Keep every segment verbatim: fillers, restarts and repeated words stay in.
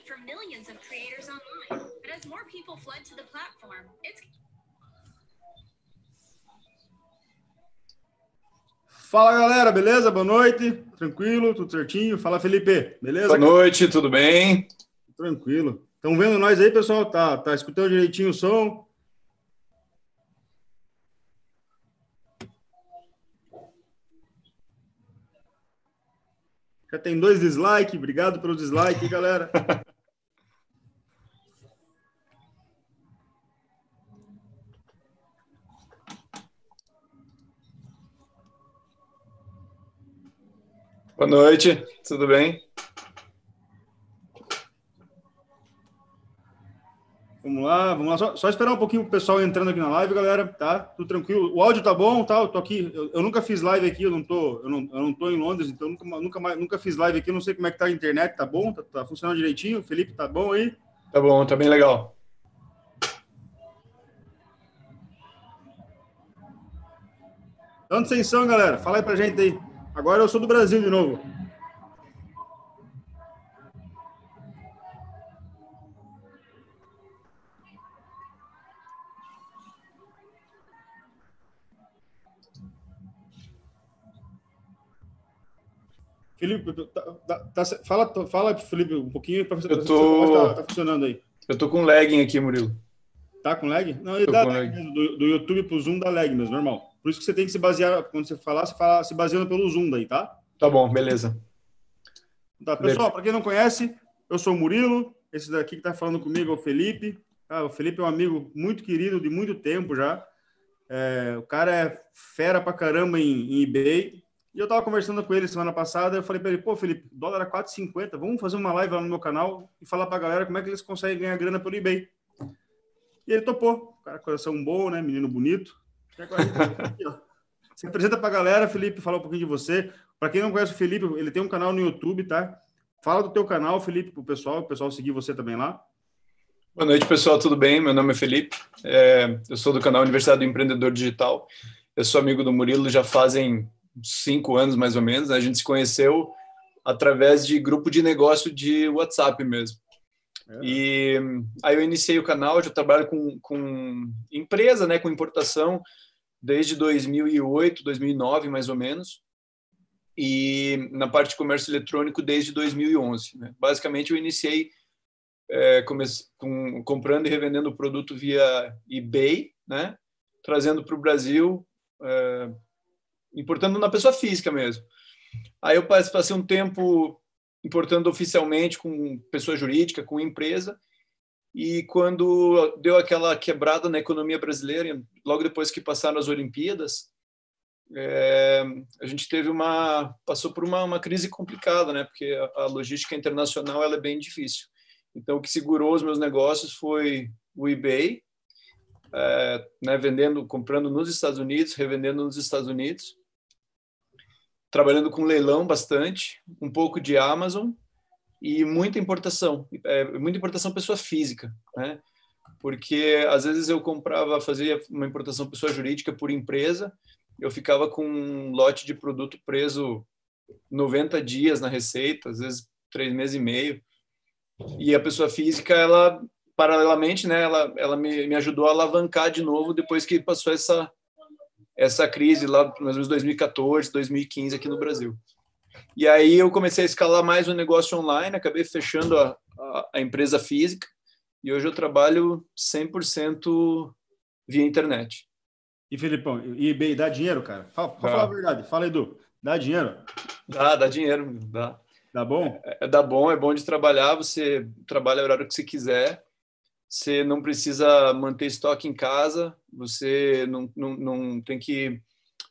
for millions of creators online. But as more people flood to the platform, it's Fala, galera, beleza? Boa noite. Tranquilo, tudo certinho? Fala, Felipe. Beleza? Boa noite, tudo bem? Tranquilo. Estão vendo nós aí, pessoal? Tá, tá escutando direitinho o som? Já tem dois dislikes. Obrigado pelo dislike, galera. Boa noite, tudo bem? Vamos lá, vamos lá. Só, só esperar um pouquinho o pessoal entrando aqui na live, galera, tá? Tudo tranquilo. O áudio tá bom, tá? Eu tô aqui. Eu, eu nunca fiz live aqui, eu não tô, eu não, eu não tô em Londres, então eu nunca, nunca, mais, nunca fiz live aqui. Eu não sei como é que tá a internet, tá bom? Tá, tá funcionando direitinho? Felipe, tá bom aí? Tá bom, tá bem legal. De onde vocês são, galera? Fala aí pra gente aí. Agora eu sou do Brasil de novo. Felipe, tá, tá, tá, fala, fala, Felipe, um pouquinho para ver eu tô... se tá, tá funcionando aí. Eu tô com lagging aqui, Murilo. Tá com lag? Não, ele dá lag do, do YouTube pro Zoom, dá lag mesmo, normal. Por isso que você tem que se basear, quando você falar, você fala se baseando pelo Zoom daí, tá? Tá bom, beleza. Tá, pessoal, para quem não conhece, eu sou o Murilo, esse daqui que tá falando comigo é o Felipe. Tá? O Felipe é um amigo muito querido de muito tempo já. É, o cara é fera pra caramba em, em eBay. E eu tava conversando com ele semana passada, eu falei para ele, pô, Felipe, dólar a quatro e cinquenta, vamos fazer uma live lá no meu canal e falar pra galera como é que eles conseguem ganhar grana pelo eBay. E ele topou. O cara, coração bom, né? Menino bonito. Se apresenta pra galera, Felipe, fala um pouquinho de você. Para quem não conhece o Felipe, ele tem um canal no YouTube, tá? Fala do teu canal, Felipe, pro pessoal, o pessoal seguir você também lá. Boa noite, pessoal, tudo bem? Meu nome é Felipe, é, eu sou do canal Universidade do Empreendedor Digital. Eu sou amigo do Murilo já fazem cinco anos, mais ou menos. Né? A gente se conheceu através de grupo de negócio de WhatsApp mesmo. É. E aí eu iniciei o canal, eu já trabalho com, com empresa, né, com importação, desde dois mil e oito, dois mil e nove, mais ou menos. E na parte de comércio eletrônico desde dois mil e onze. Né? Basicamente, eu iniciei é, comece, com, comprando e revendendo o produto via eBay, né? Trazendo para o Brasil, é, importando na pessoa física mesmo. Aí eu passei um tempo importando oficialmente com pessoa jurídica, com empresa, e quando deu aquela quebrada na economia brasileira, logo depois que passaram as Olimpíadas, é, a gente teve uma passou por uma, uma crise complicada, né? Porque a, a logística internacional ela é bem difícil. Então o que segurou os meus negócios foi o eBay, é, né? Vendendo, comprando nos Estados Unidos, revendendo nos Estados Unidos, trabalhando com leilão bastante, um pouco de Amazon e muita importação, é, muita importação pessoa física, né? Porque às vezes eu comprava, fazia uma importação pessoa jurídica por empresa, eu ficava com um lote de produto preso noventa dias na receita, às vezes três meses e meio. E a pessoa física, ela, paralelamente, né, ela, ela me, me ajudou a alavancar de novo depois que passou essa, essa crise lá, mais ou menos dois mil e quatorze, dois mil e quinze aqui no Brasil. E aí eu comecei a escalar mais o negócio online, acabei fechando a, a, a empresa física e hoje eu trabalho cem por cento via internet. E, Felipão, eBay dá dinheiro, cara? Fala, pode falar a verdade. Fala, Edu. Dá dinheiro? Dá, dá dinheiro. Dá. Dá bom? É, é, dá bom, é bom de trabalhar. Você trabalha a hora que você quiser. Você não precisa manter estoque em casa. Você não, não, não tem que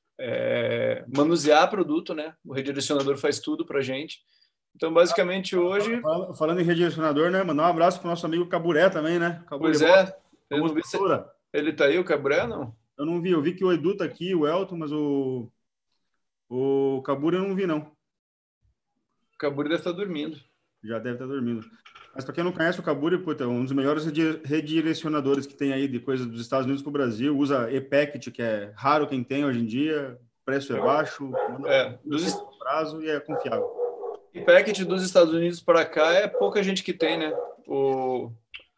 é, manusear produto, né? O redirecionador faz tudo pra gente. Então, basicamente, hoje... Falando, falando em redirecionador, né? Mandar um abraço pro nosso amigo Caburé também, né? Caburé, pois é. Eu não vi se... Ele tá aí, o Caburé, não? Eu não vi, eu vi que o Edu tá aqui, o Elton, mas o, o Cabura eu não vi, não. O Cabura deve estar dormindo. Já deve estar dormindo. Mas para quem não conhece, o Cabura é um dos melhores redirecionadores que tem aí de coisas dos Estados Unidos para o Brasil. Usa e-packet, que é raro quem tem hoje em dia, preço é baixo, manda é, dos... prazo e é confiável. E-packet dos Estados Unidos para cá é pouca gente que tem, né? o,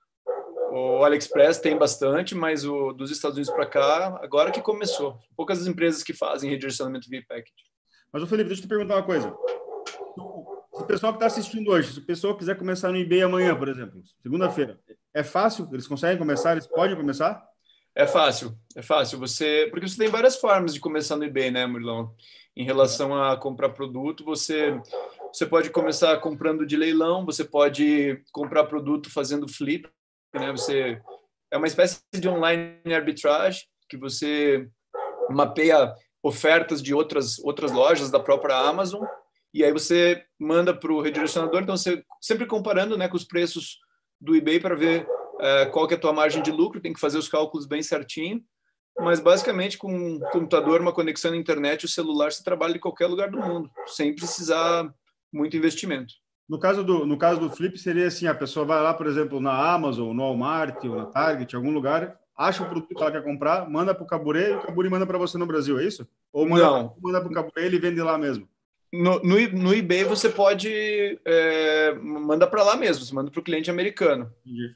o AliExpress tem bastante, mas o dos Estados Unidos para cá, agora que começou. Poucas as empresas que fazem redirecionamento via package. Mas, ô Felipe, deixa eu te perguntar uma coisa. Se o pessoal que está assistindo hoje, se o pessoal quiser começar no eBay amanhã, por exemplo, segunda-feira, é fácil? Eles conseguem começar? Eles podem começar? É fácil, é fácil. Você, porque você tem várias formas de começar no eBay, né, Murilão? Em relação a comprar produto, você, você pode começar comprando de leilão, você pode comprar produto fazendo flip, né? Você, é uma espécie de online arbitrage que você mapeia ofertas de outras, outras lojas da própria Amazon e aí você manda para o redirecionador. Então, você sempre comparando, né, com os preços do eBay para ver é, qual que é a tua margem de lucro, tem que fazer os cálculos bem certinho, mas basicamente com um computador, uma conexão na internet, o celular, você trabalha de qualquer lugar do mundo, sem precisar muito investimento. No caso do, no caso do Flip, seria assim, a pessoa vai lá, por exemplo, na Amazon, no Walmart, ou na Target, em algum lugar, acha o produto que ela quer comprar, manda para o Caburê e o Caburê manda para você no Brasil, é isso? Ou manda, Não. Manda para o Caburê e ele vende lá mesmo? No, no, no eBay você pode é, mandar para lá mesmo, você manda para o cliente americano. Entendi.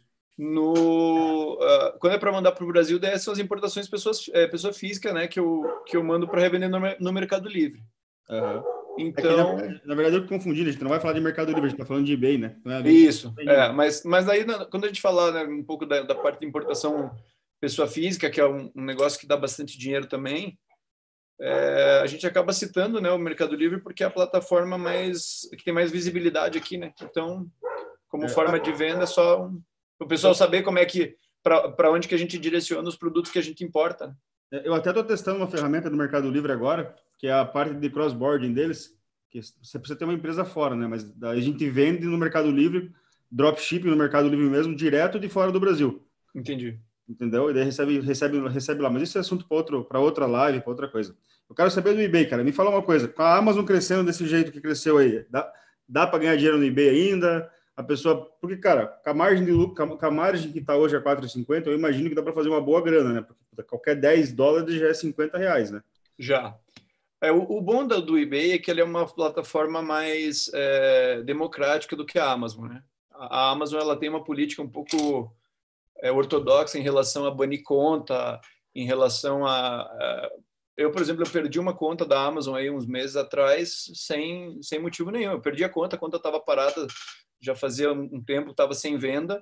No, uh, quando é para mandar para o Brasil, daí são as importações pessoas, é, pessoa física, né, que eu, que eu mando para revender no, no Mercado Livre. Uhum. Então, é que, na, na verdade, eu confundi, a gente não vai falar de Mercado Livre, a gente está falando de eBay, né? Não é isso, é, mas, mas daí, quando a gente falar, né, um pouco da, da parte de importação pessoa física, que é um, um negócio que dá bastante dinheiro também, é, a gente acaba citando, né, o Mercado Livre porque é a plataforma mais, que tem mais visibilidade aqui, né? Então, como é, forma de venda, é só um, o pessoal saber como é que, para onde que a gente direciona os produtos que a gente importa. Né? Eu até estou testando uma ferramenta do Mercado Livre agora, que é a parte de cross-boarding deles, que você precisa ter uma empresa fora, né? Mas a gente vende no Mercado Livre, dropshipping no Mercado Livre mesmo, direto de fora do Brasil. Entendi. Entendeu? E daí recebe, recebe, recebe lá. Mas isso é assunto para outro, para outra live, para outra coisa. Eu quero saber do eBay, cara. Me fala uma coisa. Com a Amazon crescendo desse jeito que cresceu aí, dá, dá para ganhar dinheiro no eBay ainda? A pessoa... Porque, cara, com a margem de lucro, com a margem que está hoje a quatro reais e cinquenta, eu imagino que dá para fazer uma boa grana, né? Porque qualquer dez dólares já é cinquenta reais, né? Já. É, o, o bom do, do eBay é que ele é uma plataforma mais é, democrática do que a Amazon, né? A, a Amazon, ela tem uma política um pouco é, ortodoxa em relação a banir conta, em relação a, a... Eu, por exemplo, eu perdi uma conta da Amazon aí uns meses atrás sem, sem motivo nenhum. Eu perdi a conta, a conta estava parada, já fazia um tempo, estava sem venda.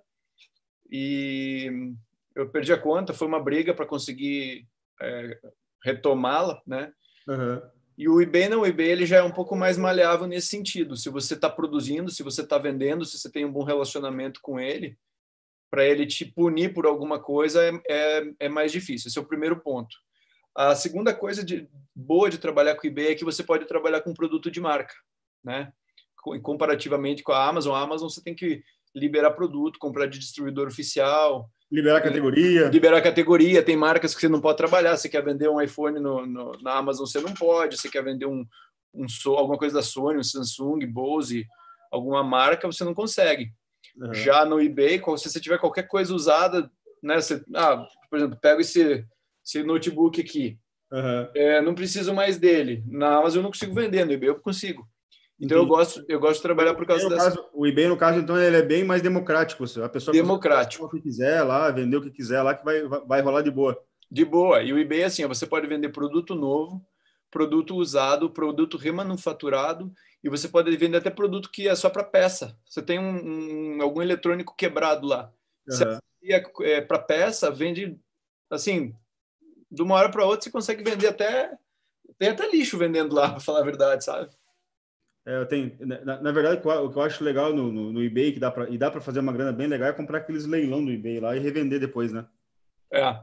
E eu perdi a conta, foi uma briga para conseguir é, retomá-la, né? Uhum. E o eBay não, o eBay ele já é um pouco mais maleável nesse sentido. Se você está produzindo, se você está vendendo, se você tem um bom relacionamento com ele, para ele te punir por alguma coisa é, é, é mais difícil. Esse é o primeiro ponto. A segunda coisa de, boa de trabalhar com o eBay é que você pode trabalhar com produto de marca, né? Comparativamente com a Amazon, a Amazon você tem que liberar produto, comprar de distribuidor oficial, liberar categoria. Liberar categoria. Tem marcas que você não pode trabalhar. Você quer vender um iPhone no, no, na Amazon, você não pode. Você quer vender um, um alguma coisa da Sony, um Samsung, Bose, alguma marca, você não consegue. Uhum. Já no eBay, se você tiver qualquer coisa usada, né? Você, ah, por exemplo, pego esse, esse notebook aqui. Uhum. É, não preciso mais dele. Na Amazon eu não consigo vender, no eBay eu consigo. Então, eu gosto, eu gosto de trabalhar por causa dessa... Caso, o eBay, no caso, então, ele é bem mais democrático. A pessoa democrático. o que quiser lá, vender o que quiser lá, que vai, vai rolar de boa. De boa. E o eBay é assim, você pode vender produto novo, produto usado, produto remanufaturado, e você pode vender até produto que é só para peça. Você tem um, um, algum eletrônico quebrado lá. Uhum. Se é, é para peça, vende, assim, de uma hora para outra, você consegue vender até... Tem até lixo vendendo lá, para falar a verdade, sabe? É, eu tenho, na, na verdade, o que eu acho legal no, no, no eBay, que dá pra, e dá para fazer uma grana bem legal, é comprar aqueles leilão do eBay lá e revender depois, né? É.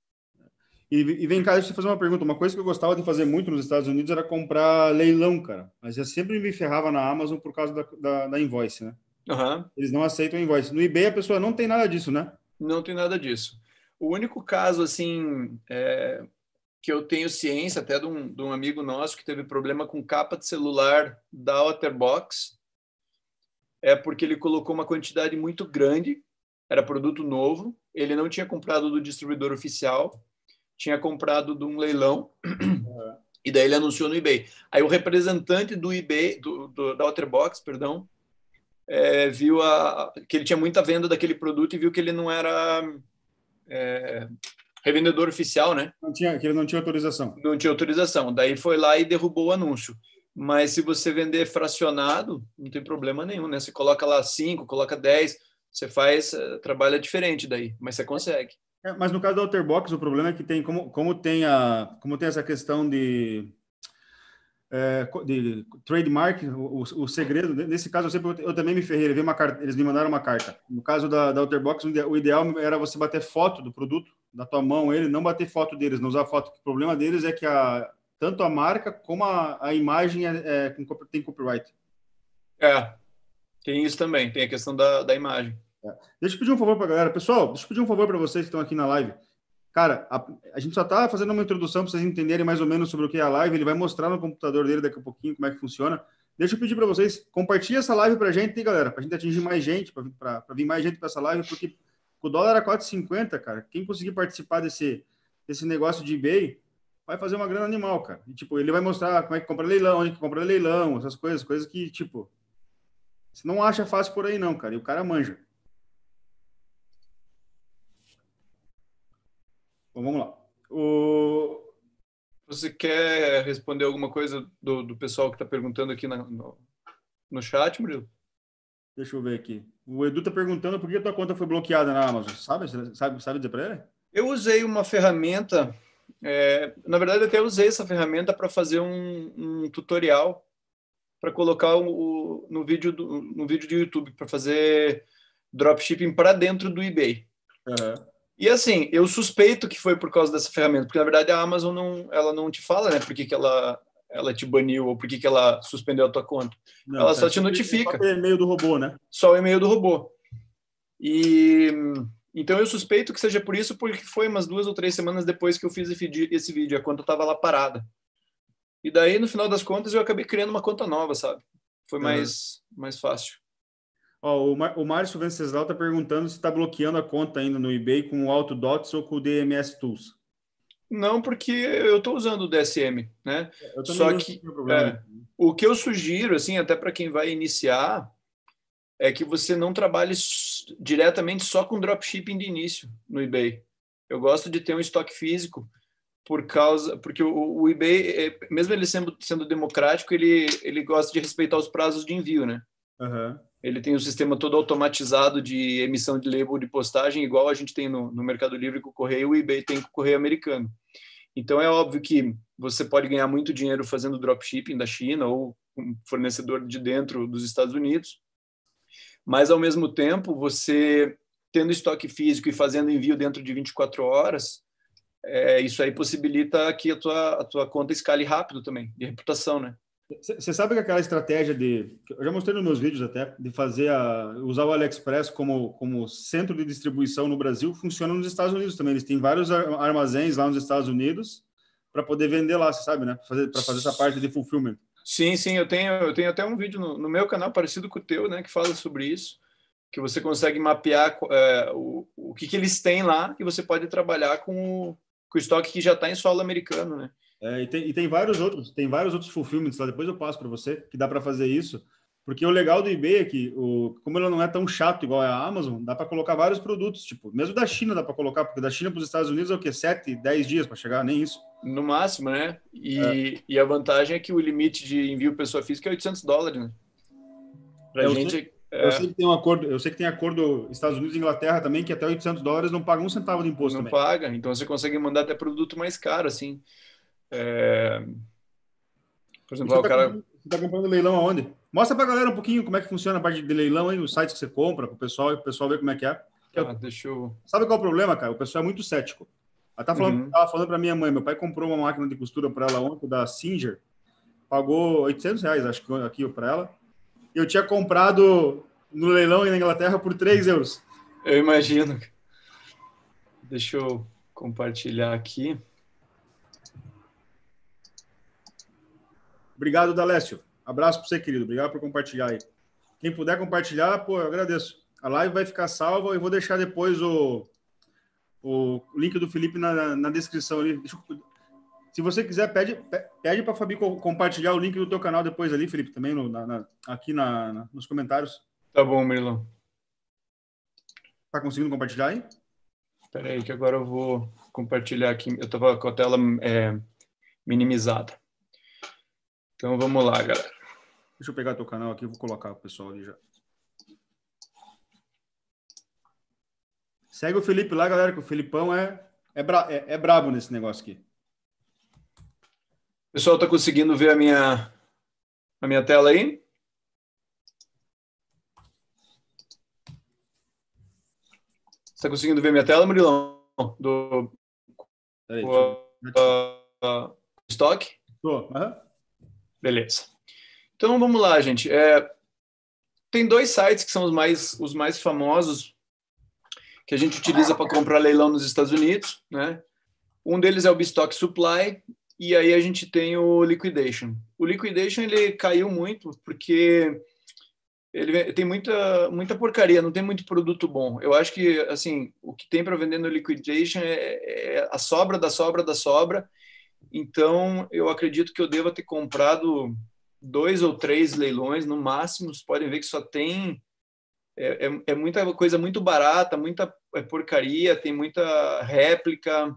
E, e vem cá, deixa eu te fazer uma pergunta. Uma coisa que eu gostava de fazer muito nos Estados Unidos era comprar leilão, cara. Mas eu sempre me ferrava na Amazon por causa da, da, da invoice, né? Uhum. Eles não aceitam invoice. No eBay a pessoa não tem nada disso, né? Não tem nada disso. O único caso, assim... É... que eu tenho ciência até de um, de um amigo nosso que teve problema com capa de celular da Otterbox, é porque ele colocou uma quantidade muito grande, era produto novo, ele não tinha comprado do distribuidor oficial, tinha comprado de um leilão, uhum. E daí ele anunciou no eBay. Aí o representante do eBay, do, do, da Otterbox, perdão, é, viu a, que ele tinha muita venda daquele produto e viu que ele não era é, revendedor oficial, né? Não tinha, que ele não tinha autorização. Não tinha autorização. Daí foi lá e derrubou o anúncio. Mas se você vender fracionado, não tem problema nenhum, né? Você coloca lá cinco, coloca dez, você faz, trabalha diferente daí, mas você consegue. É, mas no caso da Outerbox, o problema é que tem, como, como, tem, a, como tem essa questão de... É, de trademark, o, o segredo, nesse caso eu, sempre, eu também me ferrei, uma carta, eles me mandaram uma carta. No caso da, da Outerbox, o ideal era você bater foto do produto, da tua mão, ele não bater foto deles, não usar foto. O problema deles é que a, tanto a marca como a, a imagem é, é, tem copyright. É, tem isso também, tem a questão da, da imagem. É. Deixa eu pedir um favor para a galera. Pessoal, deixa eu pedir um favor para vocês que estão aqui na live. Cara, a, a gente só está fazendo uma introdução para vocês entenderem mais ou menos sobre o que é a live. Ele vai mostrar no computador dele daqui a pouquinho como é que funciona. Deixa eu pedir para vocês, compartilhem essa live para a gente, galera, para a gente atingir mais gente, para vir mais gente para essa live, porque o dólar era quatro e cinquenta, cara. Quem conseguir participar desse, desse negócio de eBay vai fazer uma grana animal, cara. E, tipo, ele vai mostrar como é que compra leilão, onde que compra leilão, essas coisas, coisas que, tipo, você não acha fácil por aí não, cara. E o cara manja. Bom, vamos lá. O... Você quer responder alguma coisa do, do pessoal que está perguntando aqui na, no, no chat, Murilo? Deixa eu ver aqui. O Edu está perguntando por que a tua conta foi bloqueada na Amazon. Sabe, sabe, sabe dizer para ele? Eu usei uma ferramenta, é, na verdade até usei essa ferramenta para fazer um, um tutorial para colocar o, no, vídeo do, no vídeo do YouTube, para fazer dropshipping para dentro do eBay. Uhum. E assim, eu suspeito que foi por causa dessa ferramenta, porque na verdade a Amazon não, ela não te fala, né, por que, que ela, ela te baniu ou por que, que ela suspendeu a tua conta. Não, ela só te notifica. Só o e-mail do robô, né? Só o e-mail do robô. E então eu suspeito que seja por isso, porque foi umas duas ou três semanas depois que eu fiz esse vídeo, a conta estava lá parada. E daí, no final das contas, eu acabei criando uma conta nova, sabe? Foi mais, uhum. mais fácil. Ó, o, Mar o Márcio Venceslau está perguntando se está bloqueando a conta ainda no eBay com o AutoDots ou com o D M S Tools. Não, porque eu estou usando o D S M, né? Eu Só que é, o que eu sugiro, assim, até para quem vai iniciar, é que você não trabalhe diretamente só com dropshipping de início no eBay. Eu gosto de ter um estoque físico, por causa, porque o, o eBay, mesmo ele sendo, sendo democrático, ele, ele gosta de respeitar os prazos de envio, né? Uhum. Ele tem o sistema todo automatizado de emissão de label de postagem, igual a gente tem no, no Mercado Livre com o Correio, o eBay tem com o Correio americano. Então, é óbvio que você pode ganhar muito dinheiro fazendo dropshipping da China ou um fornecedor de dentro dos Estados Unidos, mas, ao mesmo tempo, você tendo estoque físico e fazendo envio dentro de vinte e quatro horas, é, isso aí possibilita que a tua, a tua conta escale rápido também, de reputação, né? Você sabe que aquela estratégia de... Eu já mostrei nos meus vídeos até, de fazer a, usar o AliExpress como, como centro de distribuição no Brasil, funciona nos Estados Unidos também. Eles têm vários armazéns lá nos Estados Unidos para poder vender lá, você sabe, né? Para fazer, para fazer essa parte de fulfillment. Sim, sim. Eu tenho, eu tenho até um vídeo no, no meu canal parecido com o teu, né? Que fala sobre isso. Que você consegue mapear é, o, o que, que eles têm lá e você pode trabalhar com o, com o estoque que já está em solo americano, né? É, e, tem, e tem vários outros, tem vários outros fulfillments lá, depois eu passo para você, que dá para fazer isso, porque o legal do eBay é que, o, como ele não é tão chato igual a Amazon, dá para colocar vários produtos, tipo, mesmo da China dá para colocar, porque da China para os Estados Unidos é o quê? sete, dez dias para chegar, nem isso. No máximo, né? E, é. e a vantagem é que o limite de envio pessoa física é oitocentos dólares, né? Pra eu gente... Sei, é... eu sei que tem um acordo, eu sei que tem acordo Estados Unidos e Inglaterra também, que até oitocentos dólares não paga um centavo de imposto Não também. paga, então você consegue mandar até produto mais caro, assim. É... Por exemplo, Você o tá cara... comprando, você tá comprando leilão aonde? Mostra pra galera um pouquinho como é que funciona a parte de leilão aí, os sites que você compra, pro pessoal, o pessoal ver como é que é. Que ah, eu... deixa eu... Sabe qual é o problema, cara? O pessoal é muito cético. Ela tá falando, uhum. tava falando pra minha mãe, meu pai comprou uma máquina de costura para ela ontem, da Singer, pagou oitocentos reais, acho que aqui para ela. E eu tinha comprado no leilão na Inglaterra por três euros. Eu imagino. Deixa eu compartilhar aqui. Obrigado, Dalécio. Abraço para você, querido. Obrigado por compartilhar aí. Quem puder compartilhar, pô, eu agradeço. A live vai ficar salva e vou deixar depois o, o link do Felipe na, na descrição ali. Deixa eu... Se você quiser, pede, pede para a Fabi compartilhar o link do teu canal depois ali, Felipe, também no, na, na, aqui na, na, nos comentários. Tá bom, Murilão. Tá conseguindo compartilhar aí? Espera aí que agora eu vou compartilhar aqui. Eu estava com a tela é, minimizada. Então vamos lá, galera. Deixa eu pegar teu canal aqui e vou colocar o pessoal ali já. Segue o Felipe lá, galera, que o Felipão é, é, bra é, é brabo nesse negócio aqui. O pessoal está conseguindo ver a minha, a minha tela aí? Você está conseguindo ver minha tela, Murilão? Do Peraí, o, uh, uh, estoque? Tô. Uhum. Beleza. Então vamos lá, gente. É, tem dois sites que são os mais, os mais famosos que a gente utiliza para comprar leilão nos Estados Unidos, né? Um deles é o Bistock Supply e aí a gente tem o Liquidation. O Liquidation ele caiu muito porque ele tem muita muita porcaria, não tem muito produto bom. Eu acho que assim o que tem para vender no Liquidation é, é a sobra da sobra da sobra. Então eu acredito que eu devo ter comprado dois ou três leilões no máximo. Vocês podem ver que só tem É, é, é muita coisa muito barata, muita porcaria, tem muita réplica.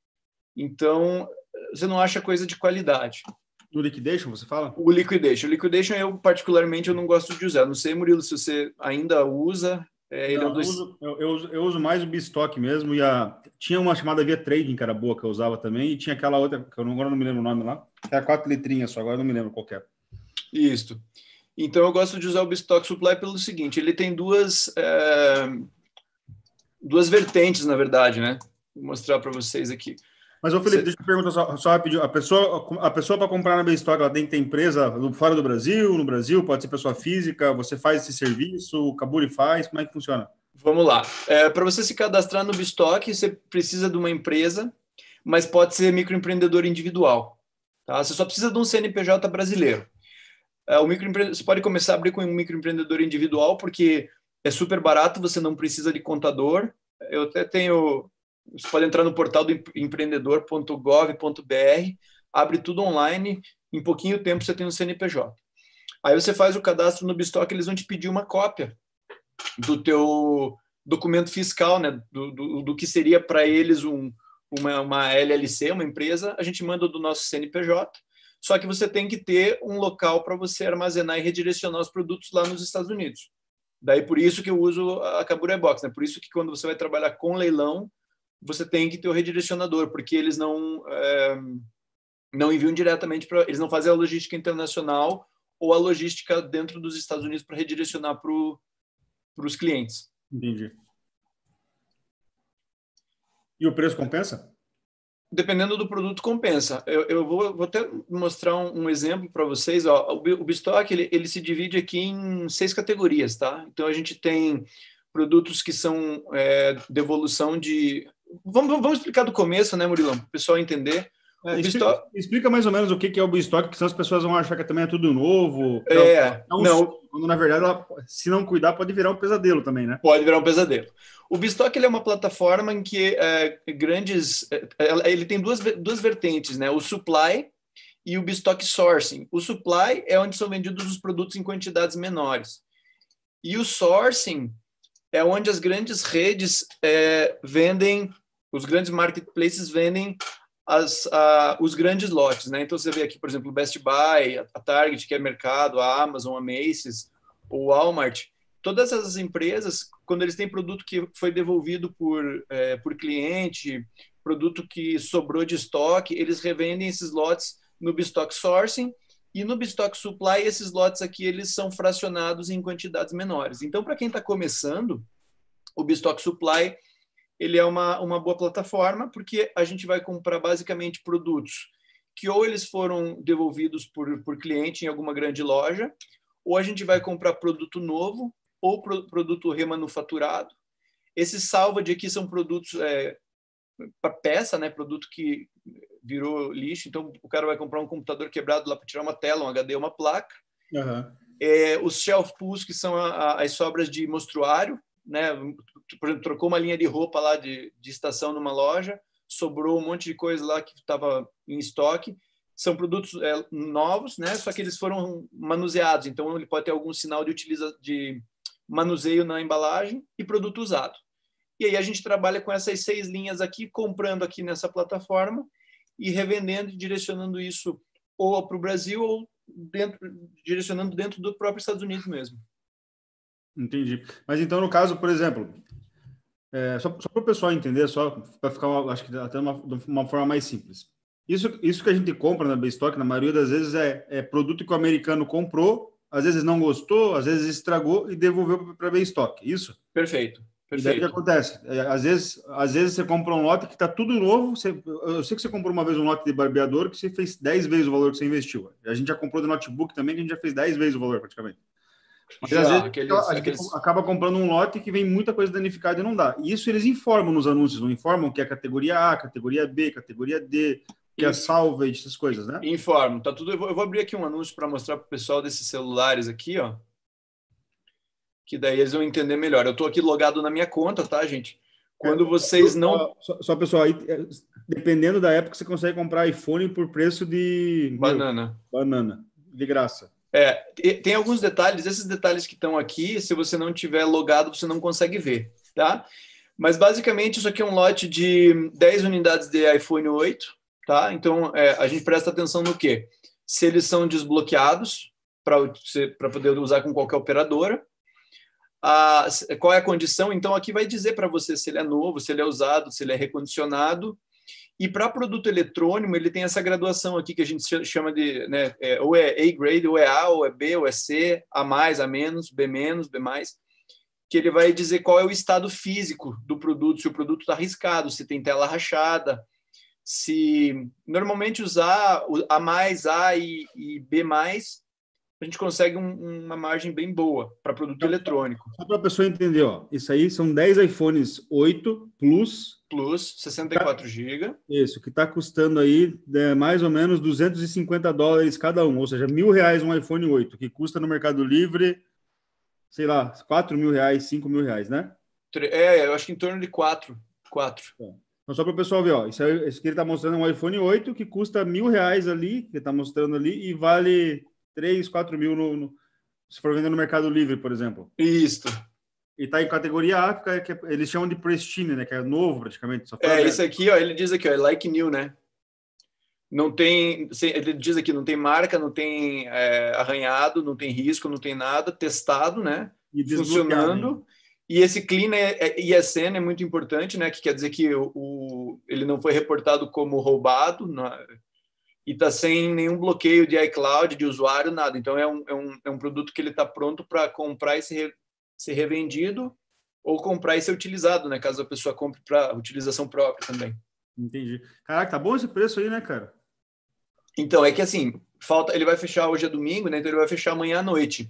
Então, você não acha coisa de qualidade. No Liquidation, você fala? O Liquidation. O Liquidation, eu particularmente, eu não gosto de usar. Não sei, Murilo, se você ainda usa. É, ele não, é um dos... eu, uso, eu, eu, uso, eu uso mais o Bistock mesmo. E a... Tinha uma chamada Via Trading, que era boa, que eu usava também. E tinha aquela outra, que eu não, agora não me lembro o nome lá. Que era quatro letrinhas só, agora eu não me lembro qual que é. Isso. Então, eu gosto de usar o Bistock Supply pelo seguinte, ele tem duas, é, duas vertentes, na verdade, né? Vou mostrar para vocês aqui. Mas, ô Felipe, Você... deixa eu perguntar só, só rapidinho. A pessoa, a pessoa para comprar na Bistock, ela tem que ter empresa fora do Brasil, no Brasil, pode ser pessoa física, você faz esse serviço, o Kabuli faz, como é que funciona? Vamos lá. É, para você se cadastrar no Bistock, você precisa de uma empresa, mas pode ser microempreendedor individual. Tá? Você só precisa de um C N P J brasileiro. O microempre... Você pode começar a abrir com um microempreendedor individual, porque é super barato, você não precisa de contador. Eu até tenho... Você pode entrar no portal do empreendedor ponto gov ponto br, abre tudo online, em pouquinho tempo você tem um C N P J. Aí você faz o cadastro no Bistock, eles vão te pedir uma cópia do teu documento fiscal, né? do, do, do que seria para eles um, uma, uma L L C, uma empresa. A gente manda do nosso C N P J. Só que você tem que ter um local para você armazenar e redirecionar os produtos lá nos Estados Unidos. Daí por isso que eu uso a Kabuli Box, né? Por isso que quando você vai trabalhar com leilão, você tem que ter o redirecionador, porque eles não, é, não enviam diretamente para... Eles não fazem a logística internacional ou a logística dentro dos Estados Unidos para redirecionar para os clientes. Entendi. E o preço compensa? Dependendo do produto, compensa. Eu, eu vou, vou até mostrar um, um exemplo para vocês. Ó, o, o Bistock, ele, ele se divide aqui em seis categorias, tá? Então, a gente tem produtos que são é, devolução de... Vamos, vamos explicar do começo, né, Murilão? Para o pessoal entender. É, o explica, Bistock... explica mais ou menos o que é o Bistock, que senão as pessoas vão achar que também é tudo novo. É, é um não... sonho, quando, na verdade, ela, se não cuidar, pode virar um pesadelo também, né? Pode virar um pesadelo. O Bistock ele é uma plataforma em que é, grandes... É, ele tem duas, duas vertentes, né? O Supply e o Bistock Sourcing. O Supply é onde são vendidos os produtos em quantidades menores. E o Sourcing é onde as grandes redes é, vendem, os grandes marketplaces vendem as, a, os grandes lotes, né? Então, você vê aqui, por exemplo, o Best Buy, a Target, que é mercado, a Amazon, a Macy's, o Walmart. Todas essas empresas, quando eles têm produto que foi devolvido por, é, por cliente, produto que sobrou de estoque, eles revendem esses lotes no Bistock Sourcing, e no Bistock Supply, esses lotes aqui eles são fracionados em quantidades menores. Então, para quem está começando, o Bistock Supply ele é uma, uma boa plataforma, porque a gente vai comprar basicamente produtos que ou eles foram devolvidos por, por cliente em alguma grande loja, ou a gente vai comprar produto novo, ou pro, produto remanufaturado. Esses salvage aqui são produtos é, para peça, né? Produto que virou lixo. Então, o cara vai comprar um computador quebrado lá para tirar uma tela, um H D, uma placa. Uhum. É, os shelf pools, que são a, a, as sobras de mostruário, né? Por exemplo, trocou uma linha de roupa lá de, de estação numa loja, sobrou um monte de coisa lá que estava em estoque. São produtos é, novos, né? Só que eles foram manuseados. Então, ele pode ter algum sinal de, utiliza, de manuseio na embalagem e produto usado. E aí a gente trabalha com essas seis linhas aqui, comprando aqui nessa plataforma e revendendo e direcionando isso ou para o Brasil ou dentro, direcionando dentro do próprio Estados Unidos mesmo. Entendi. Mas então, no caso, por exemplo, é, só, só para o pessoal entender, só para ficar, acho que até uma, de uma forma mais simples. Isso, isso que a gente compra na B-Stock, na maioria das vezes, é, é produto que o americano comprou, às vezes não gostou, às vezes estragou e devolveu para a B-Stock, isso? Perfeito. Perfeito. E daí o que acontece? É, às, vezes, às vezes você compra um lote que está tudo novo. Você, eu sei que você comprou uma vez um lote de barbeador que você fez dez vezes o valor que você investiu. A gente já comprou de notebook também, que a gente já fez dez vezes o valor praticamente. Mas já, às vezes aqueles, a gente aqueles... acaba comprando um lote que vem muita coisa danificada e não dá. E isso eles informam nos anúncios, não informam que é categoria A, categoria B, categoria D, que é salvage, essas coisas, né? Informo. Tá tudo... eu, vou, eu vou abrir aqui um anúncio para mostrar para o pessoal desses celulares aqui, ó. Que daí eles vão entender melhor. Eu estou aqui logado na minha conta, tá, gente? Quando vocês não... Só, só pessoal, aí, dependendo da época, você consegue comprar iPhone por preço de... Banana. Meu, banana. De graça. É, tem alguns detalhes. Esses detalhes que estão aqui, se você não tiver logado, você não consegue ver, tá? Mas, basicamente, isso aqui é um lote de dez unidades de iPhone oito, tá? Então, é, a gente presta atenção no quê? Se eles são desbloqueados para poder usar com qualquer operadora. A, qual é a condição? Então, aqui vai dizer para você se ele é novo, se ele é usado, se ele é recondicionado. E para produto eletrônico, ele tem essa graduação aqui que a gente chama de, né, é, ou é A-grade, ou é A, ou é B, ou é C, A mais, A menos, B menos, B mais, que ele vai dizer qual é o estado físico do produto, se o produto está arriscado, se tem tela rachada, se normalmente usar A mais, A e, e B mais, a gente consegue um, uma margem bem boa para produto então, eletrônico. Só para a pessoa entender, ó, isso aí são dez iPhones oito Plus. Plus, sessenta e quatro gigas. Isso, que está custando aí é, mais ou menos duzentos e cinquenta dólares cada um, ou seja, mil reais um iPhone oito, que custa no Mercado Livre, sei lá, quatro mil reais, cinco mil reais, né? É, eu acho que em torno de quatro. quatro. É. Então, só para o pessoal ver, ó, isso aí, esse que ele está mostrando é um iPhone oito que custa mil reais ali, que ele está mostrando ali, e vale três, quatro mil no, no, se for vender no Mercado Livre, por exemplo. Isso. E está em categoria A, que, é, que eles chamam de Pristine, né? Que é novo praticamente. Só é, esse aqui, ó, ele diz aqui, ó, é like new, né? Não tem, ele diz aqui, não tem marca, não tem é, arranhado, não tem risco, não tem nada, testado, né? E funcionando. E esse clean é, é, I S N é muito importante, né? Que quer dizer que o, o, ele não foi reportado como roubado, na, e está sem nenhum bloqueio de iCloud, de usuário, nada. Então, é um, é um, é um produto que ele está pronto para comprar e ser, ser revendido ou comprar e ser utilizado, né? Caso a pessoa compre para utilização própria também. Entendi. Caraca, tá bom esse preço aí, né, cara? Então, é que assim, falta, ele vai fechar hoje é domingo, né? Então, ele vai fechar amanhã à noite.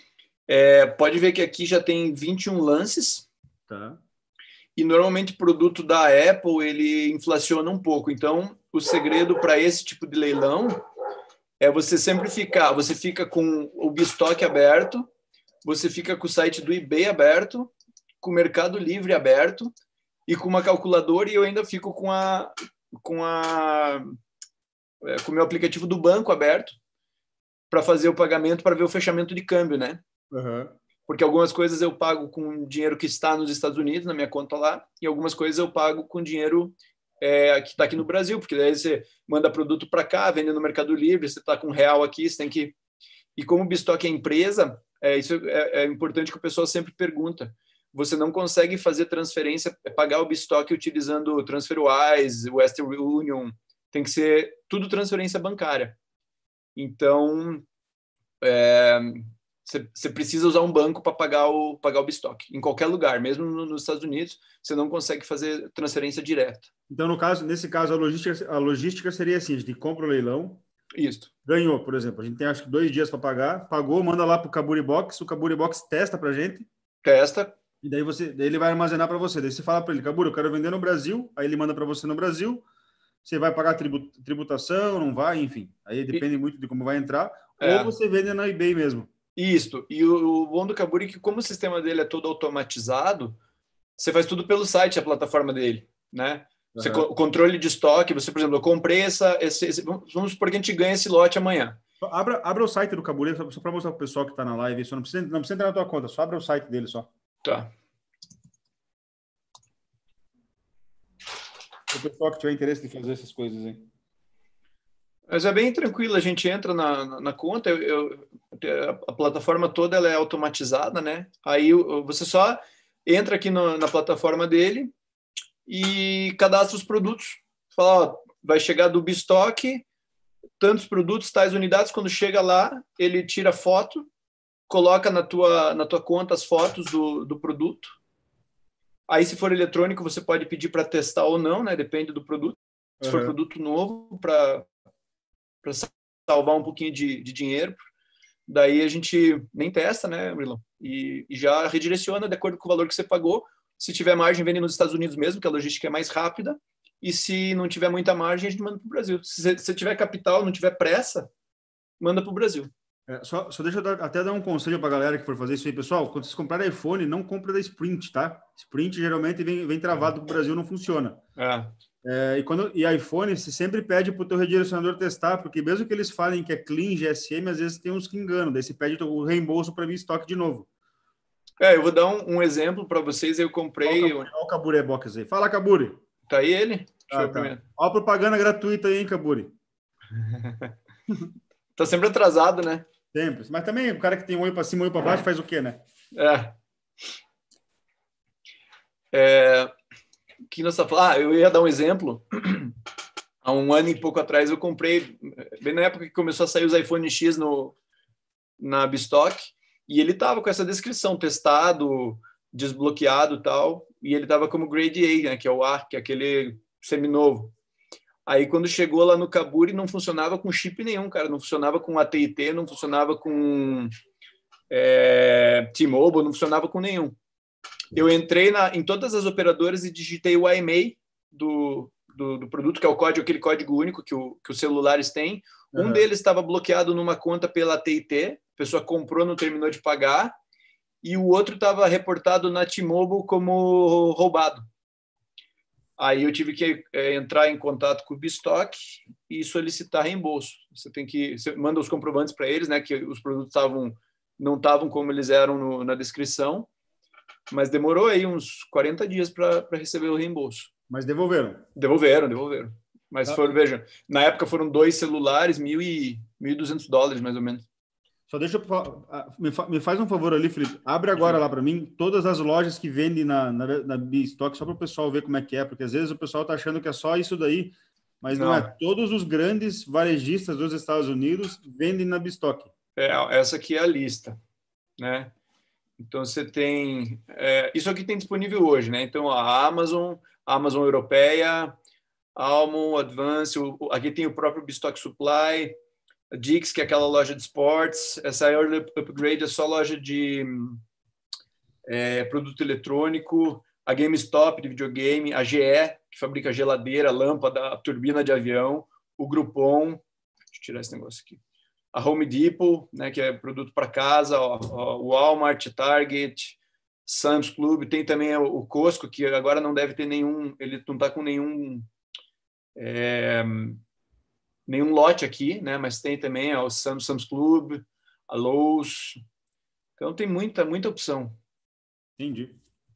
É, pode ver que aqui já tem vinte e um lances. Tá. E normalmente o produto da Apple, ele inflaciona um pouco. Então, o segredo para esse tipo de leilão é você sempre ficar, você fica com o B-Stock aberto, você fica com o site do eBay aberto, com o Mercado Livre aberto e com uma calculadora, e eu ainda fico com a com a com o meu aplicativo do banco aberto para fazer o pagamento, para ver o fechamento de câmbio, né? Uhum. Porque algumas coisas eu pago com dinheiro que está nos Estados Unidos, na minha conta lá, e algumas coisas eu pago com dinheiro é, que está aqui no Brasil, porque daí você manda produto para cá, vende no Mercado Livre, você está com um real aqui, você tem que... E como o B-Stock é empresa, é, isso é, é importante que o pessoal sempre pergunta. Você não consegue fazer transferência, pagar o B-Stock utilizando TransferWise, Western Union, tem que ser tudo transferência bancária. Então, é, você precisa usar um banco para pagar o, pagar o B-Stock. Em qualquer lugar, mesmo nos Estados Unidos, você não consegue fazer transferência direta. Então, no caso, nesse caso, a logística, a logística seria assim, a gente compra o leilão, isso. Ganhou, por exemplo, a gente tem acho que dois dias para pagar, pagou, manda lá para o Kaburi Box, o Kaburi Box testa para a gente. Testa. E daí, você, daí ele vai armazenar para você. Daí você fala para ele, Kaburi, eu quero vender no Brasil, aí ele manda para você no Brasil, você vai pagar tributação, não vai, enfim. Aí depende e... muito de como vai entrar, é. Ou você vende na eBay mesmo. Isso, e o, o bom do Kaburi é que como o sistema dele é todo automatizado, você faz tudo pelo site, a plataforma dele, né? Você, uhum. O controle de estoque, você, por exemplo, eu comprei essa, esse, esse, vamos supor que a gente ganha esse lote amanhã. Abra, abra o site do Kaburi, só, só para mostrar para o pessoal que está na live. Só não precisa, não precisa entrar na tua conta, só abra o site dele só. Tá. O pessoal que tiver interesse de fazer essas coisas aí. Mas é bem tranquilo, a gente entra na, na, na conta, eu, eu, a plataforma toda ela é automatizada, né? Aí você só entra aqui no, na plataforma dele e cadastra os produtos. Fala, ó, vai chegar do Bistock, tantos produtos, tais unidades. Quando chega lá, ele tira foto, coloca na tua, na tua conta as fotos do, do produto. Aí, se for eletrônico, você pode pedir para testar ou não, né? Depende do produto. Se for Uhum. produto novo, para para salvar um pouquinho de, de dinheiro, daí a gente nem testa, né, Murilo? E, e já redireciona de acordo com o valor que você pagou. Se tiver margem, vende nos Estados Unidos mesmo, que a logística é mais rápida. E se não tiver muita margem, a gente manda para o Brasil. Se você tiver capital, não tiver pressa, manda para o Brasil. É, só, só deixa eu dar, até dar um conselho para a galera que for fazer isso aí, pessoal. Quando vocês comprarem iPhone, não compra da Sprint, tá? Sprint geralmente vem, vem travado para o Brasil, não funciona. É. É, e, quando, e iPhone, você sempre pede para o teu redirecionador testar, porque mesmo que eles falem que é clean, G S M, às vezes tem uns que enganam. Daí você pede o reembolso para vir estoque de novo. É, eu vou dar um, um exemplo para vocês. Eu comprei... Olha o Kaburi Box aí. Fala, Kaburi. Tá aí ele? Deixa Ah, eu ver tá. primeiro. Olha a propaganda gratuita aí, hein, Kaburi? Tá sempre atrasado, né? Sempre. Mas também o cara que tem um olho para cima e um olho para baixo faz o quê, né? É. É... Que nós tá falando? Ah, eu ia dar um exemplo. Há um ano e pouco atrás eu comprei, bem na época que começou a sair os iPhone X no, na Bistock, e ele tava com essa descrição, testado, desbloqueado e tal, e ele tava como Grade A, né, que é o A, que é aquele seminovo. Aí quando chegou lá no Kaburi, não funcionava com chip nenhum, cara, não funcionava com A T e T, não funcionava com é, T-Mobile, não funcionava com nenhum. Eu entrei na, em todas as operadoras e digitei o I M E I do, do, do produto, que é o código, aquele código único que, o, que os celulares têm. Um Uhum. deles estava bloqueado numa conta pela A T e T, a pessoa comprou, não terminou de pagar, e o outro estava reportado na T-Mobile como roubado. Aí eu tive que é, entrar em contato com o Bistock e solicitar reembolso. Você tem que, você manda os comprovantes para eles, né, que os produtos estavam, não estavam como eles eram no, na descrição. Mas demorou aí uns quarenta dias para receber o reembolso. Mas devolveram. Devolveram, devolveram. Mas Tá. foram, veja, na época foram dois celulares, mil e duzentos dólares, mais ou menos. Só deixa eu falar. Me, fa, me faz um favor ali, Felipe. Abre agora lá para mim todas as lojas que vendem na, na, na Bistock, só para o pessoal ver como é que é, porque às vezes o pessoal está achando que é só isso daí, mas não, não é. Todos os grandes varejistas dos Estados Unidos vendem na Bistock. É, essa aqui é a lista, né? Então, você tem... É, isso aqui tem disponível hoje, né? Então, a Amazon, a Amazon Europeia, Almon, Advance, o, aqui tem o próprio Bistock Supply, a Dix, que é aquela loja de esportes, essa Early Upgrade é só loja de é, produto eletrônico, a GameStop de videogame, a G E, que fabrica geladeira, lâmpada, turbina de avião, o Groupon, deixa eu tirar esse negócio aqui, a Home Depot, né, que é produto para casa, ó, ó, o Walmart, Target, Sam's Club, tem também o Costco, que agora não deve ter nenhum, ele não está com nenhum é, nenhum lote aqui, né, mas tem também ó, o Sam's, Sam's Club, a Lowe's, então tem muita, muita opção. Entendi.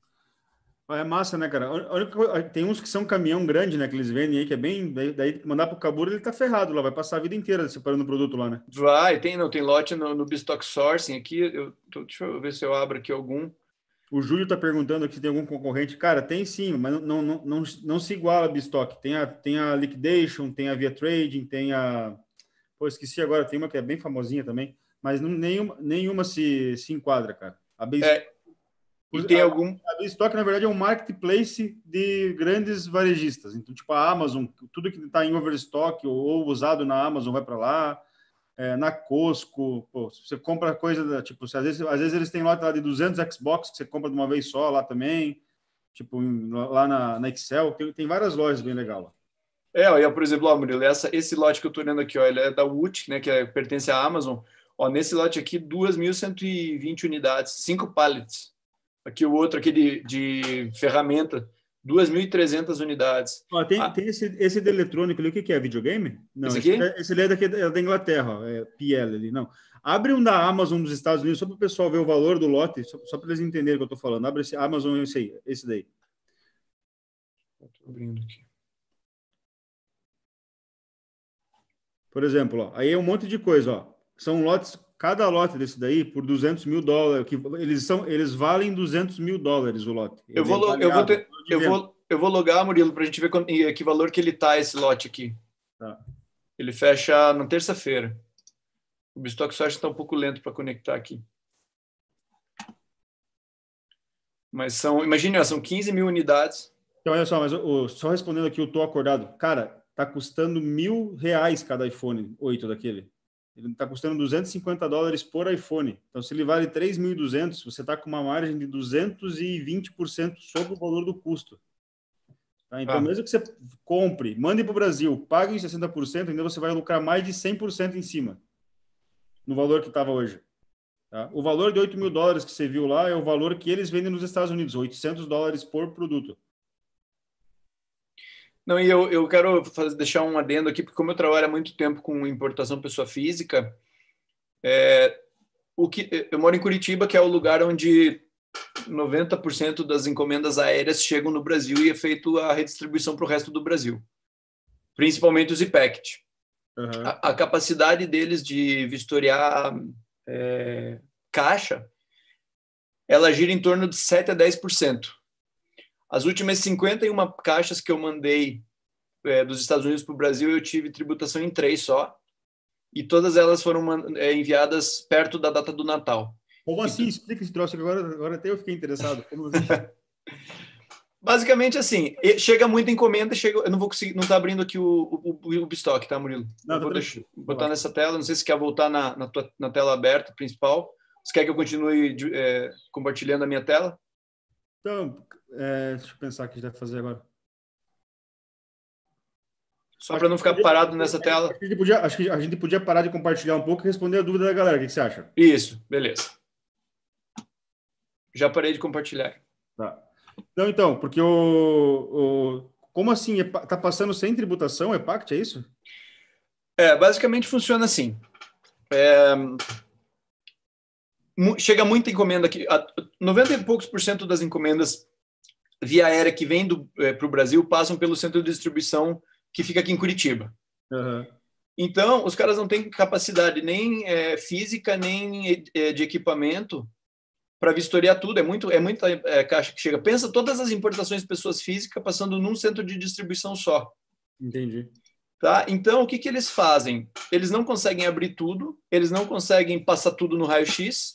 É massa, né, cara? Tem uns que são caminhão grande, né, que eles vendem aí, que é bem... Daí, daí mandar pro Kaburi, ele tá ferrado lá, vai passar a vida inteira separando o produto lá, né? Vai, tem, não, tem lote no, no Bistock Sourcing aqui, eu, tô, deixa eu ver se eu abro aqui algum. O Júlio tá perguntando aqui se tem algum concorrente. Cara, tem sim, mas não, não, não, não se iguala a Bistock. Tem a, tem a Liquidation, tem a Via Trading, tem a... Pô, esqueci agora, tem uma que é bem famosinha também, mas não, nenhuma, nenhuma se, se enquadra, cara. A Bistock... É. E tem a, algum... A Bistock, na verdade, é um marketplace de grandes varejistas. Então, tipo, a Amazon, tudo que está em overstock ou, ou usado na Amazon vai para lá. É, na Costco, pô, você compra coisa, da, tipo, às vezes, às vezes eles têm lote lá de duzentos Xbox que você compra de uma vez só lá também. Tipo, lá na, na Excel, tem, tem várias lojas bem legais lá. É, olha, por exemplo, ó, Murilo, essa, esse lote que eu estou olhando aqui, ó, ele é da W U T, né, que é, pertence à Amazon. Ó, nesse lote aqui, duas mil cento e vinte unidades, cinco pallets. Aqui o outro aqui de, de ferramenta, duas mil e trezentas unidades. Ó, tem ah, tem esse, esse de eletrônico ali, o que, que é? Videogame? Não, esse esse, aqui? é- esse ali é, daqui, é da Inglaterra, ó, é P L ali, não. Abre um da Amazon dos Estados Unidos, só para o pessoal ver o valor do lote, só, só para eles entenderem o que eu estou falando. Abre esse Amazon, esse aí, esse daí. Estou abrindo aqui. Por exemplo, ó, aí é um monte de coisa, ó. São lotes, cada lote desse daí por duzentos mil dólares, que eles são, eles valem duzentos mil dólares o lote. Eu Ele vou, é lo- eu vou, variável, ter, de eu venda. vou, eu vou logar, Murilo, para a gente ver quanto- em que valor que ele tá esse lote aqui. Tá. Ele fecha na terça-feira. O Bistock só está um pouco lento para conectar aqui. Mas são, imagine, ó, são quinze mil unidades. Então, olha só, mas o- o- só respondendo aqui, eu tô acordado. Cara, tá custando mil reais cada iPhone oito daquele. Ele tá custando duzentos e cinquenta dólares por iPhone. Então, se ele vale três mil e duzentos, você tá com uma margem de duzentos e vinte por cento sobre o valor do custo. Tá? Então, Ah. mesmo que você compre, mande para o Brasil, pague em sessenta por cento, ainda você vai lucrar mais de cem por cento em cima, no valor que estava hoje. Tá? O valor de oito mil dólares que você viu lá é o valor que eles vendem nos Estados Unidos, oitocentos dólares por produto. Não, e eu, eu quero fazer, deixar um adendo aqui, porque como eu trabalho há muito tempo com importação pessoa física, é, o que, eu moro em Curitiba, que é o lugar onde noventa por cento das encomendas aéreas chegam no Brasil e é feito a redistribuição para o resto do Brasil, principalmente os e-packet. Uhum. A, a capacidade deles de vistoriar é, caixa, ela gira em torno de sete a dez por cento. As últimas cinquenta e uma caixas que eu mandei é, dos Estados Unidos para o Brasil, eu tive tributação em três só, e todas elas foram é, enviadas perto da data do Natal. Como assim? Explica esse troço que agora, agora até eu fiquei interessado. Como assim? Basicamente assim, chega muita encomenda, chega, eu não vou conseguir, não está abrindo aqui o, o, o Bistock, tá, Murilo? Não, eu tá vou tranquilo. deixar, botar nessa tela, não sei se quer voltar na, na, tua, na tela aberta principal, se quer que eu continue é, compartilhando a minha tela? Então, é, deixa eu pensar o que a gente vai fazer agora. Só para não ficar parado nessa tela. Acho que, a gente podia, acho que a gente podia parar de compartilhar um pouco e responder a dúvida da galera. O que você acha? Isso, beleza. Já parei de compartilhar. Tá. Não, então, porque o, o como assim? Está passando sem tributação, EPACT, é isso? É, basicamente funciona assim. É, chega muita encomenda aqui. noventa e poucos por cento das encomendas via aérea que vem é, para o Brasil passam pelo centro de distribuição que fica aqui em Curitiba. Uhum. Então, os caras não têm capacidade nem é, física, nem é, de equipamento para vistoriar tudo. É, muito, é muita é, caixa que chega. Pensa todas as importações de pessoas físicas passando num centro de distribuição só. Entendi. Tá? Então, o que, que eles fazem? Eles não conseguem abrir tudo, eles não conseguem passar tudo no raio-x.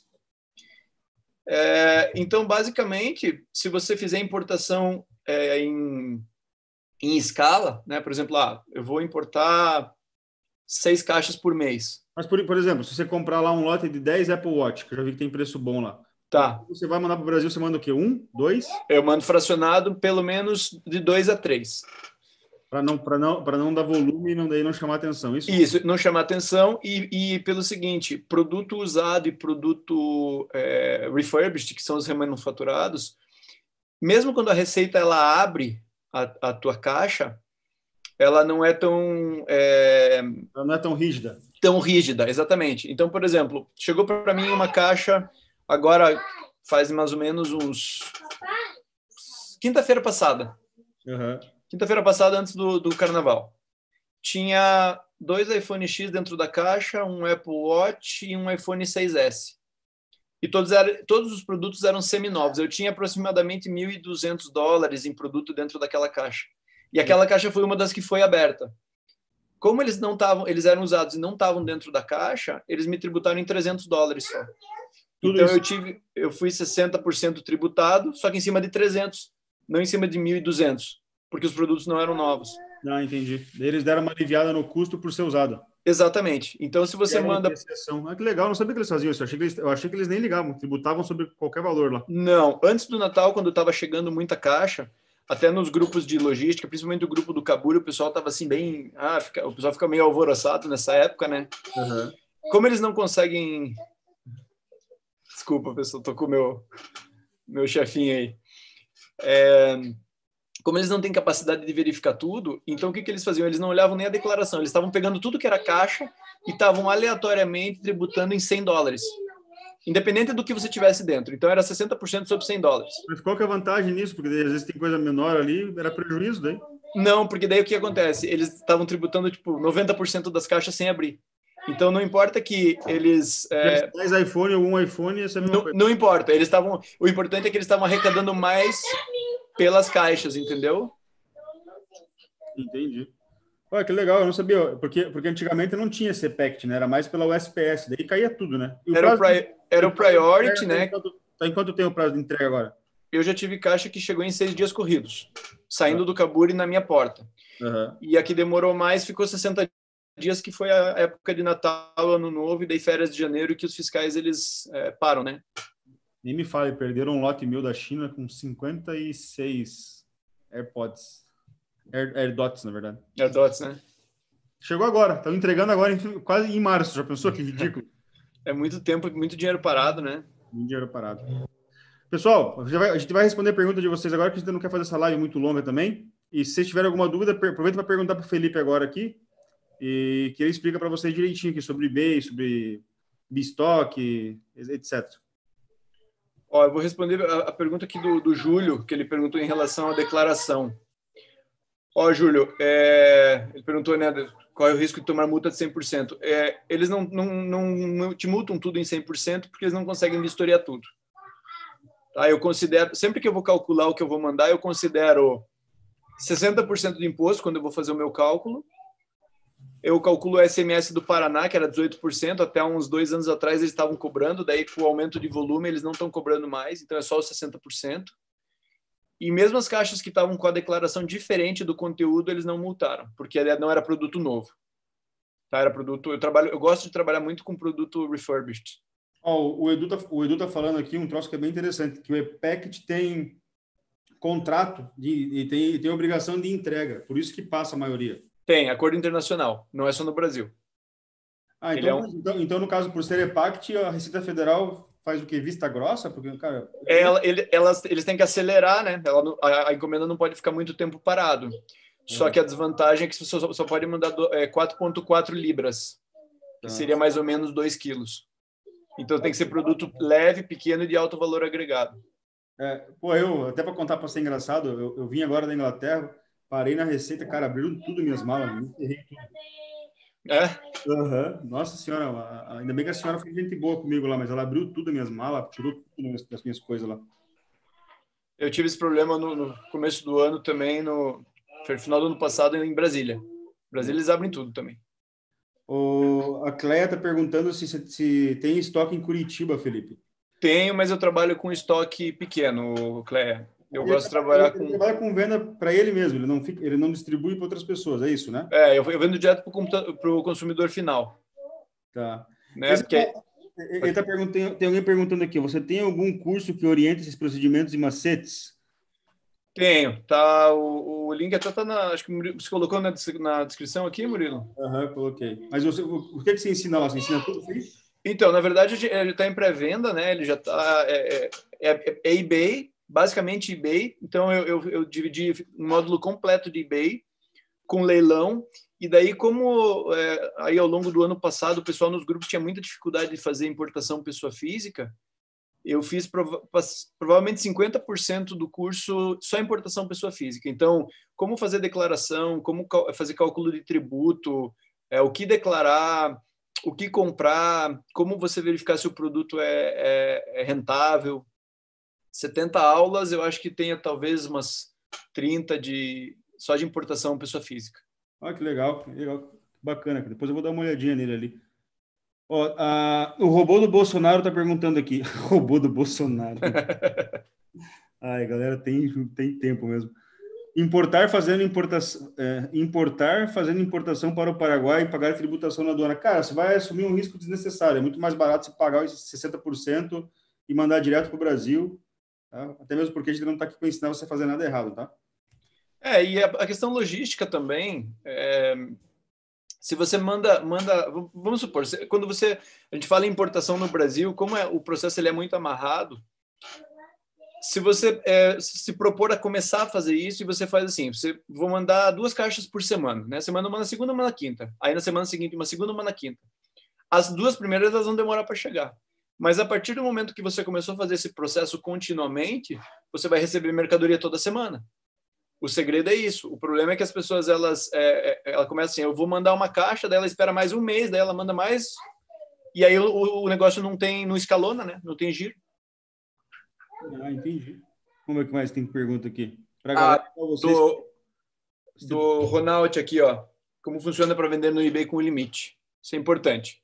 É, então, basicamente, se você fizer importação é, em, em escala, né? Por exemplo, ah, eu vou importar seis caixas por mês. Mas, por, por exemplo, se você comprar lá um lote de dez Apple Watch, que eu já vi que tem preço bom lá. Tá. Você vai mandar para o Brasil, você manda o quê? Um? Dois? Eu mando fracionado pelo menos de dois a três. Para não, para não, para não dar volume e não, daí não chamar atenção, isso? Isso, não chamar atenção e, e pelo seguinte, produto usado e produto é, refurbished, que são os remanufaturados, mesmo quando a Receita ela abre a, a tua caixa, ela não é tão... É, ela não é tão rígida. Tão rígida, exatamente. Então, por exemplo, chegou para mim uma caixa, agora faz mais ou menos uns... Quinta-feira passada. Uhum. Quinta-feira passada, antes do, do carnaval. Tinha dois iPhone X dentro da caixa, um Apple Watch e um iPhone seis S. E todos, eram, todos os produtos eram seminovos. Eu tinha aproximadamente mil e duzentos dólares em produto dentro daquela caixa. E aquela caixa foi uma das que foi aberta. Como eles não estavam, eles eram usados e não estavam dentro da caixa, eles me tributaram em trezentos dólares só. Tudo então isso. eu tive, eu fui sessenta por cento tributado, só que em cima de trezentos, não em cima de mil e duzentos. Porque os produtos não eram novos. Ah, entendi. Eles deram uma aliviada no custo por ser usado. Exatamente. Então, se você manda... Ah, que legal. Não sabia que eles faziam isso. Eu achei que eles, eu achei que eles nem ligavam. Tributavam sobre qualquer valor lá. Não. Antes do Natal, quando estava chegando muita caixa, até nos grupos de logística, principalmente o grupo do Cabura, o pessoal estava assim bem... Ah, fica... o pessoal fica meio alvoroçado nessa época, né? Uhum. Como eles não conseguem... Desculpa, pessoal. Tô com o meu, meu chefinho aí. É... como eles não têm capacidade de verificar tudo, então o que, que eles faziam? Eles não olhavam nem a declaração, eles estavam pegando tudo que era caixa e estavam aleatoriamente tributando em cem dólares, independente do que você tivesse dentro. Então era sessenta por cento sobre cem dólares. Mas qual que é a vantagem nisso? Porque às vezes tem coisa menor ali, era prejuízo daí? Não, porque daí o que acontece? Eles estavam tributando tipo noventa por cento das caixas sem abrir. Então não importa que eles... É, dez iPhone ou um iPhone, essa é a mesma não, coisa. não importa, eles estavam... O importante é que eles estavam arrecadando mais pelas caixas, entendeu? Entendi. Olha, que legal, eu não sabia, porque, porque antigamente não tinha C P E C, né? Era mais pela U S P S, daí caía tudo, né? E o Era o, prazo pri era o priority, de... né? Tá em, quanto, tá em quanto tempo o prazo de entrega agora? Eu já tive caixa que chegou em seis dias corridos, saindo ah. do Caburi na minha porta. Uhum. E a que demorou mais ficou sessenta dias, que foi a época de Natal, Ano Novo, e daí férias de janeiro, que os fiscais, eles é, param, né? Nem me fale, perderam um lote meu da China com cinquenta e seis AirPods. Air, AirDots, na verdade. AirDots, né? Chegou agora, estão entregando agora em, quase em março. Já pensou que ridículo? É muito tempo, muito dinheiro parado, né? Muito dinheiro parado. Pessoal, a gente vai, a gente vai responder a pergunta de vocês agora, que a gente não quer fazer essa live muito longa também. E se vocês tiverem alguma dúvida, aproveita para perguntar para o Felipe agora aqui, e que ele explica para vocês direitinho aqui sobre eBay, sobre Bistock, etcétera. Ó, eu vou responder a, a pergunta aqui do, do Júlio, que ele perguntou em relação à declaração. Ó, Júlio, é, ele perguntou, né, qual é o risco de tomar multa de cem por cento. É, eles não, não, não, não te multam tudo em cem por cento porque eles não conseguem vistoriar tudo. Tá? Eu considero, sempre que eu vou calcular o que eu vou mandar, eu considero sessenta por cento de imposto quando eu vou fazer o meu cálculo. Eu calculo o S M S do Paraná, que era dezoito por cento, até uns dois anos atrás eles estavam cobrando, daí com o aumento de volume eles não estão cobrando mais, então é só os sessenta por cento. E mesmo as caixas que estavam com a declaração diferente do conteúdo, eles não multaram, porque não era produto novo. Tá? Era produto, eu, trabalho, eu gosto de trabalhar muito com produto refurbished. Oh, o Edu tá, o Edu tá falando aqui um troço que é bem interessante, que o E-Packet tem contrato de, e tem, tem obrigação de entrega, por isso que passa a maioria. Tem, acordo internacional, não é só no Brasil. Ah, então, é um... então, então, no caso, por ser E-Packet, a Receita Federal faz o quê? Vista grossa? Porque, cara... Ela, ele, elas, eles têm que acelerar, né? Ela, a, a encomenda não pode ficar muito tempo parado. Só que a desvantagem é que você só, só pode mandar é, quatro vírgula quatro libras, que seria mais ou menos dois quilos. Então tem que ser produto leve, pequeno e de alto valor agregado. É, pô, eu, até para contar para ser engraçado, eu, eu vim agora da Inglaterra, parei na Receita, cara, abriram tudo minhas malas, me enterrei tudo. É? Uhum. Nossa senhora, ainda bem que a senhora foi gente boa comigo lá, mas ela abriu tudo minhas malas, tirou tudo das minhas coisas lá. Eu tive esse problema no, no começo do ano também, no, foi no final do ano passado em Brasília. Brasília eles abrem tudo também. O, a Cleia está perguntando se, se, se tem estoque em Curitiba, Felipe. Tenho, mas eu trabalho com estoque pequeno, Cleia. Eu ele gosto de trabalhar ele com... Ele trabalha com venda para ele mesmo, ele não, fica, ele não distribui para outras pessoas, é isso, né? É, eu, eu vendo direto para o consumidor final. Tá. Né? Porque... Ele tá perguntando, tem alguém perguntando aqui, você tem algum curso que orienta esses procedimentos e macetes? Tenho, tá, o, o link até tá na, acho que você colocou na, na descrição aqui, Murilo? Aham, uhum, coloquei. Mas você, o, o que, que você ensina lá? Você ensina tudo isso? Então, na verdade, ele está em pré-venda, né? Ele já está, é, é, é, é eBay, basicamente eBay. Então, eu, eu, eu dividi um módulo completo de eBay com leilão. E daí, como é, aí ao longo do ano passado o pessoal nos grupos tinha muita dificuldade de fazer importação pessoa física, eu fiz prova provavelmente cinquenta por cento do curso só importação pessoa física. Então, como fazer declaração, como cal fazer cálculo de tributo, é, o que declarar, o que comprar, como você verificar se o produto é, é, é rentável. setenta aulas, eu acho que tenha talvez umas trinta de, só de importação pessoa física. Ah, que legal, que legal, bacana. Depois eu vou dar uma olhadinha nele ali. Ó, a, o robô do Bolsonaro está perguntando aqui. Robô do Bolsonaro. Ai, galera, tem, tem tempo mesmo. Importar fazendo importação, é, importar fazendo importação para o Paraguai e pagar tributação na aduana. Cara, você vai assumir um risco desnecessário. É muito mais barato você pagar os sessenta por cento e mandar direto para o Brasil. Tá? Até mesmo porque a gente não está aqui para ensinar você a fazer nada errado, tá? É, e a, a questão logística também, é, se você manda, manda, vamos supor, quando você, a gente fala em importação no Brasil, como é, o processo ele é muito amarrado, se você é, se propor a começar a fazer isso, e você faz assim, você vou mandar duas caixas por semana, né? Semana uma na segunda, uma na quinta. Aí na semana seguinte, uma segunda, uma na quinta. As duas primeiras elas vão demorar para chegar. Mas a partir do momento que você começou a fazer esse processo continuamente, você vai receber mercadoria toda semana. O segredo é isso. O problema é que as pessoas, elas, é, é, ela começa assim, eu vou mandar uma caixa, daí ela espera mais um mês, daí ela manda mais, e aí o, o negócio não tem, não escalona, né? Não tem giro. Ah, entendi. Vamos ver o que mais tem pergunta aqui. Pra Ah, galera, pra vocês... do, do Ronald aqui, ó. Como funciona para vender no eBay com limite? Isso é importante.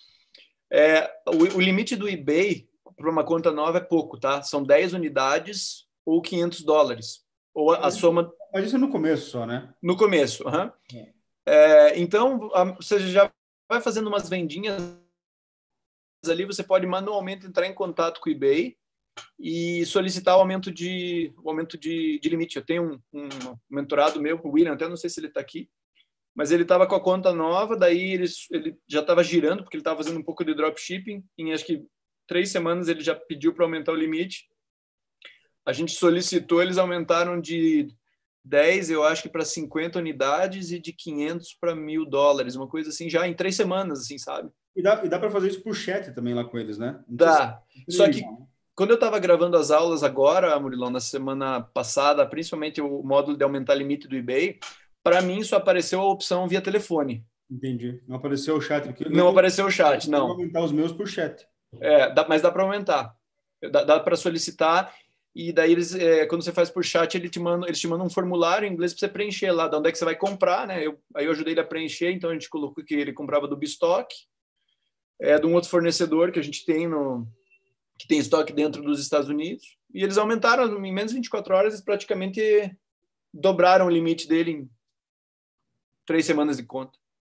É, o, o limite do eBay para uma conta nova é pouco, tá? São dez unidades ou quinhentos dólares. Ou a, a soma... Mas isso é no começo só, né? No começo, uhum. É. É, então, a, você já vai fazendo umas vendinhas ali, você pode manualmente entrar em contato com o eBay e solicitar o aumento de, o aumento de, de limite. Eu tenho um, um mentorado meu, o William, até não sei se ele está aqui, mas ele estava com a conta nova, daí ele, ele já estava girando, porque ele estava fazendo um pouco de dropshipping, em acho que três semanas ele já pediu para aumentar o limite. A gente solicitou, eles aumentaram de dez, eu acho que para cinquenta unidades e de quinhentos para mil dólares, uma coisa assim, já em três semanas, assim, sabe? E dá, e dá para fazer isso por chat também lá com eles, né? Não dá. Se... Só que quando eu estava gravando as aulas agora, Murilão, na semana passada, principalmente o módulo de aumentar limite do eBay, para mim só apareceu a opção via telefone. Entendi. Não apareceu o chat aqui. Não apareceu o chat, não. Eu vou aumentar os meus por chat. É, dá, mas dá para aumentar. Dá, dá para solicitar. E daí, eles, é, quando você faz por chat, ele te manda, eles te mandam um formulário em inglês para você preencher lá, de onde é que você vai comprar, né? Eu, aí eu ajudei ele a preencher, então a gente colocou que ele comprava do Bistock, é, de um outro fornecedor que a gente tem, no, que tem estoque dentro dos Estados Unidos. E eles aumentaram, em menos de vinte e quatro horas, eles praticamente dobraram o limite dele em três semanas de conta.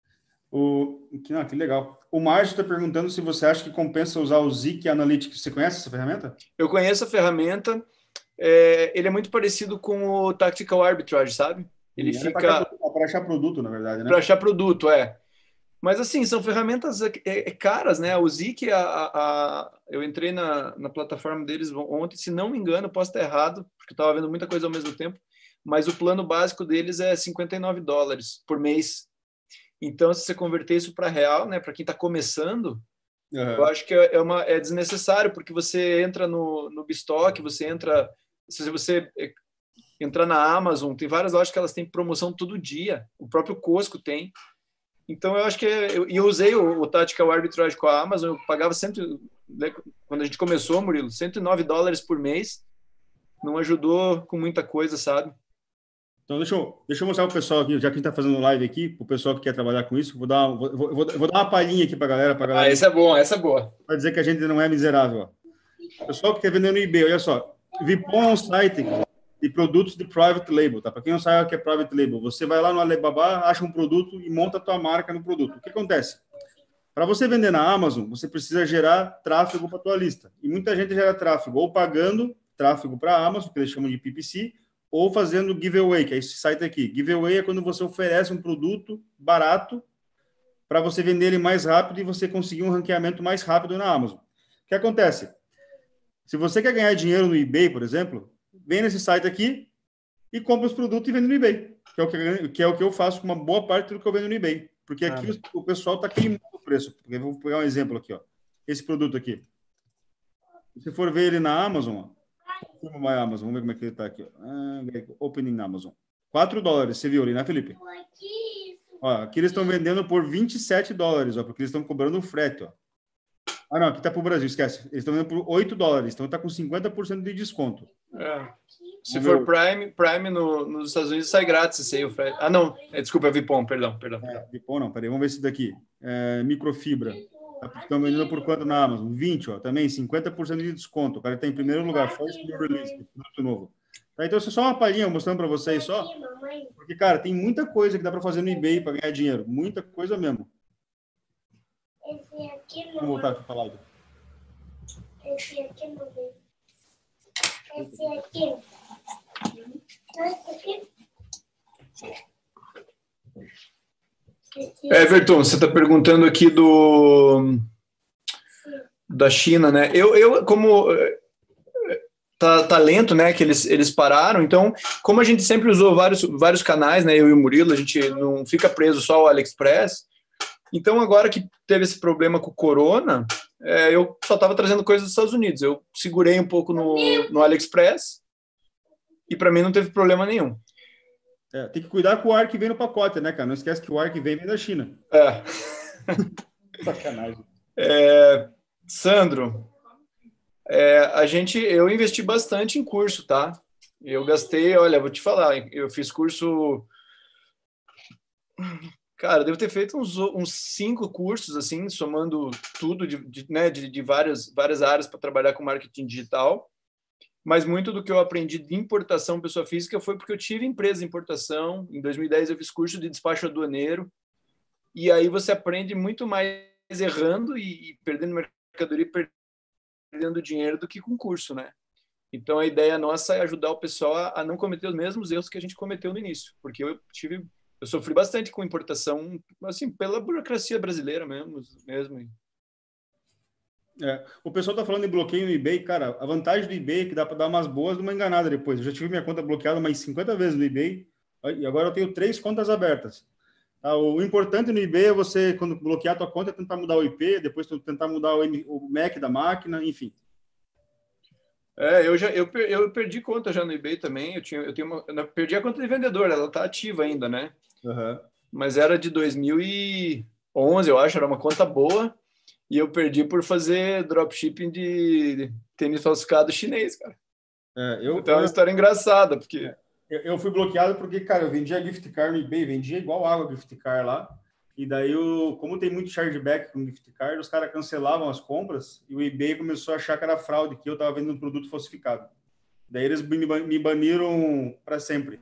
O, ah, que legal. O Márcio está perguntando se você acha que compensa usar o Zik Analytics. Você conhece essa ferramenta? Eu conheço a ferramenta. É, ele é muito parecido com o Tactical Arbitrage, sabe? Ele Sim, fica... É para achar produto, na verdade, né? Para achar produto, é. Mas, assim, são ferramentas é, é, caras, né? O Zik, a, a, eu entrei na, na plataforma deles ontem, se não me engano, posso estar errado, porque eu estava vendo muita coisa ao mesmo tempo, mas o plano básico deles é cinquenta e nove dólares por mês. Então, se você converter isso para real, né, para quem está começando, uhum. eu acho que é, uma, é desnecessário, porque você entra no, no Bistock, você entra... Se você entrar na Amazon, tem várias lojas que elas têm promoção todo dia. O próprio Costco tem. Então, eu acho que... Eu, eu usei o, o Tactical Arbitrage com a Amazon, eu pagava cento... Quando a gente começou, Murilo, cento e nove dólares por mês. Não ajudou com muita coisa, sabe? Então, deixa eu, deixa eu mostrar para o pessoal aqui, já que a gente está fazendo live aqui, para o pessoal que quer trabalhar com isso, vou dar, vou, vou, vou, vou dar uma palhinha aqui para a galera. Pra galera ah, essa é boa, essa é boa. Para dizer que a gente não é miserável. Ó. Pessoal que quer vender no eBay, olha só. Vipom é um site de produtos de private label, tá? Para quem não sabe o que é private label, você vai lá no Alibaba, acha um produto e monta a tua marca no produto. O que acontece? Para você vender na Amazon, você precisa gerar tráfego para a tua lista. E muita gente gera tráfego ou pagando tráfego para a Amazon, que eles chamam de P P C, ou fazendo giveaway, que é esse site aqui. Giveaway é quando você oferece um produto barato para você vender ele mais rápido e você conseguir um ranqueamento mais rápido na Amazon. O que acontece? Se você quer ganhar dinheiro no eBay, por exemplo, vem nesse site aqui e compra os produtos e vende no eBay, que é o que, que, é o que eu faço com uma boa parte do que eu vendo no eBay. Porque aqui ah. o, o pessoal está queimando o preço. Porque, vou pegar um exemplo aqui, ó. Esse produto aqui. Se for ver ele na Amazon, ó, My Amazon, vamos ver como é que ele está aqui. Ah, opening Amazon. quatro dólares, você viu ali, né, Felipe? Ó, aqui eles estão vendendo por vinte e sete dólares, ó, porque eles estão cobrando o frete. Ó. Ah, não, aqui está para o Brasil, esquece. Eles estão vendendo por oito dólares, então está com cinquenta por cento de desconto. É. Se vamos for ver. Prime, Prime no, nos Estados Unidos sai grátis esse aí, o frete. Ah, não, é, desculpa, é Vipom, perdão. perdão. É, Vipom não, peraí, vamos ver esse daqui. É, microfibra. Estão vendendo por quanto na Amazon? vinte, ó, também cinquenta por cento de desconto. O cara está em primeiro lugar, first new release, produto novo. Tá, então, isso é só uma palhinha mostrando para vocês só. Porque, cara, tem muita coisa que dá para fazer no eBay para ganhar dinheiro. Muita coisa mesmo. Esse aqui não. Vamos voltar aqui para a live. Esse aqui não vem. Esse aqui. Esse aqui. Everton, você está perguntando aqui do da China, né? Eu, eu como tá, tá lento, né? Que eles, eles pararam. Então, como a gente sempre usou vários, vários canais, né? Eu e o Murilo, a gente não fica preso só ao AliExpress. Então, agora que teve esse problema com o Corona, é, eu só estava trazendo coisas dos Estados Unidos. Eu segurei um pouco no, no AliExpress e para mim não teve problema nenhum. É, tem que cuidar com o ar que vem no pacote, né, cara? Não esquece que o ar que vem vem da China. É. Sacanagem. É, Sandro, é, a gente, eu investi bastante em curso, tá? Eu gastei, olha, vou te falar, eu fiz curso... Cara, eu devo ter feito uns, uns cinco cursos, assim, somando tudo de, de, né, de, de várias, várias áreas para trabalhar com marketing digital. Mas muito do que eu aprendi de importação pessoa física foi porque eu tive empresa de importação. Em dois mil e dez eu fiz curso de despacho aduaneiro. E aí você aprende muito mais errando e, e perdendo mercadoria e perdendo dinheiro do que com curso, né? Então a ideia nossa é ajudar o pessoal a, a não cometer os mesmos erros que a gente cometeu no início. Porque eu tive... Eu sofri bastante com importação, assim, pela burocracia brasileira mesmo. mesmo. É, o pessoal tá falando de bloqueio no eBay, cara, a vantagem do eBay é que dá para dar umas boas e uma enganada depois. Eu já tive minha conta bloqueada mais cinquenta vezes no eBay e agora eu tenho três contas abertas. Tá? O importante no eBay é você, quando bloquear a tua conta, tentar mudar o I P, depois tentar mudar o, M, o M A C da máquina, enfim. É, eu já eu, eu perdi conta já no eBay também. Eu tinha eu tenho uma, eu perdi a conta de vendedor, ela tá ativa ainda, né? Uhum. Mas era de dois mil e onze, eu acho, era uma conta boa e eu perdi por fazer dropshipping de tênis falsificado chinês, cara. É, eu, então é uma história engraçada, porque eu, eu fui bloqueado porque, cara, eu vendia gift card no eBay, vendia igual água gift card lá. E daí, eu, como tem muito chargeback com gift card, os caras cancelavam as compras e o eBay começou a achar que era fraude, que eu estava vendendo um produto falsificado. Daí eles me baniram para sempre.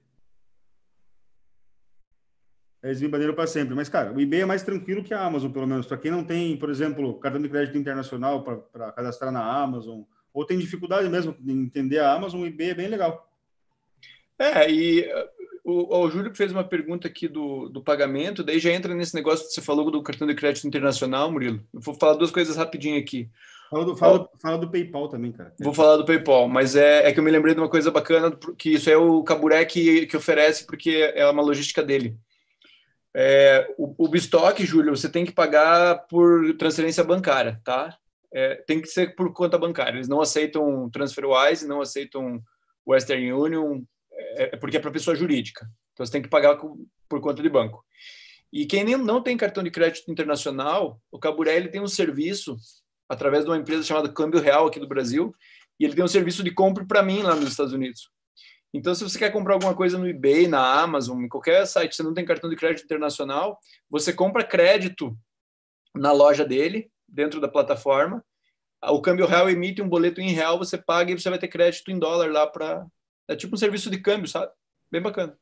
Eles me baniram para sempre. Mas, cara, o eBay é mais tranquilo que a Amazon, pelo menos. Para quem não tem, por exemplo, cartão de crédito internacional para cadastrar na Amazon, ou tem dificuldade mesmo de entender a Amazon, o eBay é bem legal. É, e o, o Júlio fez uma pergunta aqui do, do pagamento, daí já entra nesse negócio que você falou do cartão de crédito internacional, Murilo. Eu vou falar duas coisas rapidinho aqui. Fala do, fala, oh, fala do PayPal também, cara. Vou falar do PayPal, mas é, é que eu me lembrei de uma coisa bacana, que isso é o Caburé que, que oferece, porque é uma logística dele. É, o, o Bistock, Júlio, você tem que pagar por transferência bancária, tá? É, tem que ser por conta bancária. Eles não aceitam TransferWise, não aceitam Western Union, é, porque é para pessoa jurídica. Então, você tem que pagar por conta de banco. E quem nem, não tem cartão de crédito internacional, o Caburé ele tem um serviço, através de uma empresa chamada Câmbio Real aqui do Brasil, e ele tem um serviço de compra para mim lá nos Estados Unidos. Então, se você quer comprar alguma coisa no eBay, na Amazon, em qualquer site, você não tem cartão de crédito internacional, você compra crédito na loja dele, dentro da plataforma, o Câmbio Real emite um boleto em real, você paga e você vai ter crédito em dólar lá para... É tipo um serviço de câmbio, sabe? Bem bacana.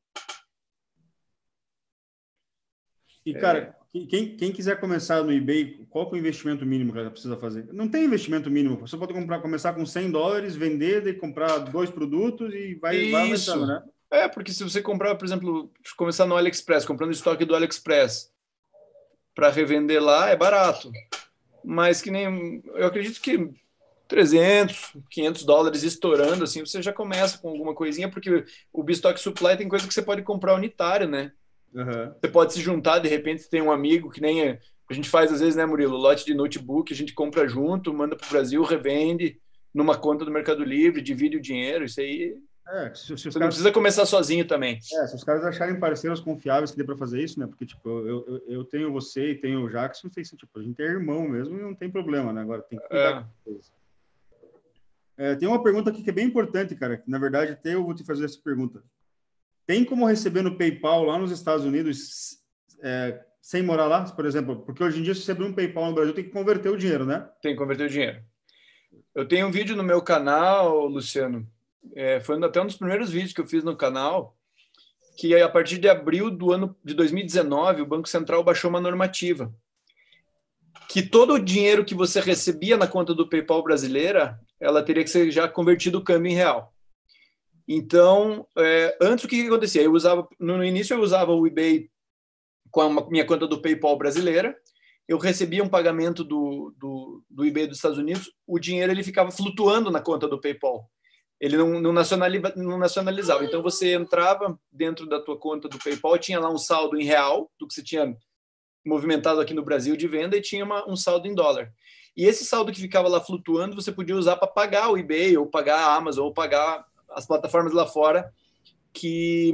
E, cara, é... quem, quem quiser começar no eBay, qual que é o investimento mínimo que ela precisa fazer? Não tem investimento mínimo. Você pode comprar, começar com cem dólares, vender, e comprar dois produtos e vai, vai aumentando, né? É, porque se você comprar, por exemplo, começar no AliExpress, comprando estoque do AliExpress para revender lá, é barato. Mas que nem... Eu acredito que trezentos, quinhentos dólares estourando, assim, você já começa com alguma coisinha, porque o Bistock Supply tem coisa que você pode comprar unitário, né? Uhum. Você pode se juntar, de repente você tem um amigo, que nem a gente faz às vezes, né, Murilo? Lote de notebook, a gente compra junto, manda para o Brasil, revende numa conta do Mercado Livre, divide o dinheiro, isso aí... É, se, se os você caras... não precisa começar sozinho também. É, se os caras acharem parceiros confiáveis que dê para fazer isso, né? Porque, tipo, eu, eu, eu tenho você e tenho o Jackson, não sei se, tipo, a gente é irmão mesmo e não tem problema, né? Agora tem que cuidar com isso. É, tem uma pergunta aqui que é bem importante, cara, que, na verdade, até eu vou te fazer essa pergunta. Tem como receber no PayPal lá nos Estados Unidos é, sem morar lá, por exemplo? Porque hoje em dia, se você abrir um PayPal no Brasil, tem que converter o dinheiro, né? Tem que converter o dinheiro. Eu tenho um vídeo no meu canal, Luciano, é, foi até um dos primeiros vídeos que eu fiz no canal, que a partir de abril do ano de dois mil e dezenove, o Banco Central baixou uma normativa que todo o dinheiro que você recebia na conta do PayPal brasileira, ela teria que ser já convertido o câmbio em real. Então, é, antes o que, que acontecia? Eu usava, no início eu usava o eBay com a minha conta do PayPal brasileira, eu recebia um pagamento do, do, do eBay dos Estados Unidos, o dinheiro ele ficava flutuando na conta do PayPal. ele não, não, nacionaliza, não nacionalizava. Então, você entrava dentro da tua conta do PayPal, tinha lá um saldo em real, do que você tinha movimentado aqui no Brasil de venda, e tinha uma, um saldo em dólar. E esse saldo que ficava lá flutuando, você podia usar para pagar o eBay, ou pagar a Amazon, ou pagar as plataformas lá fora que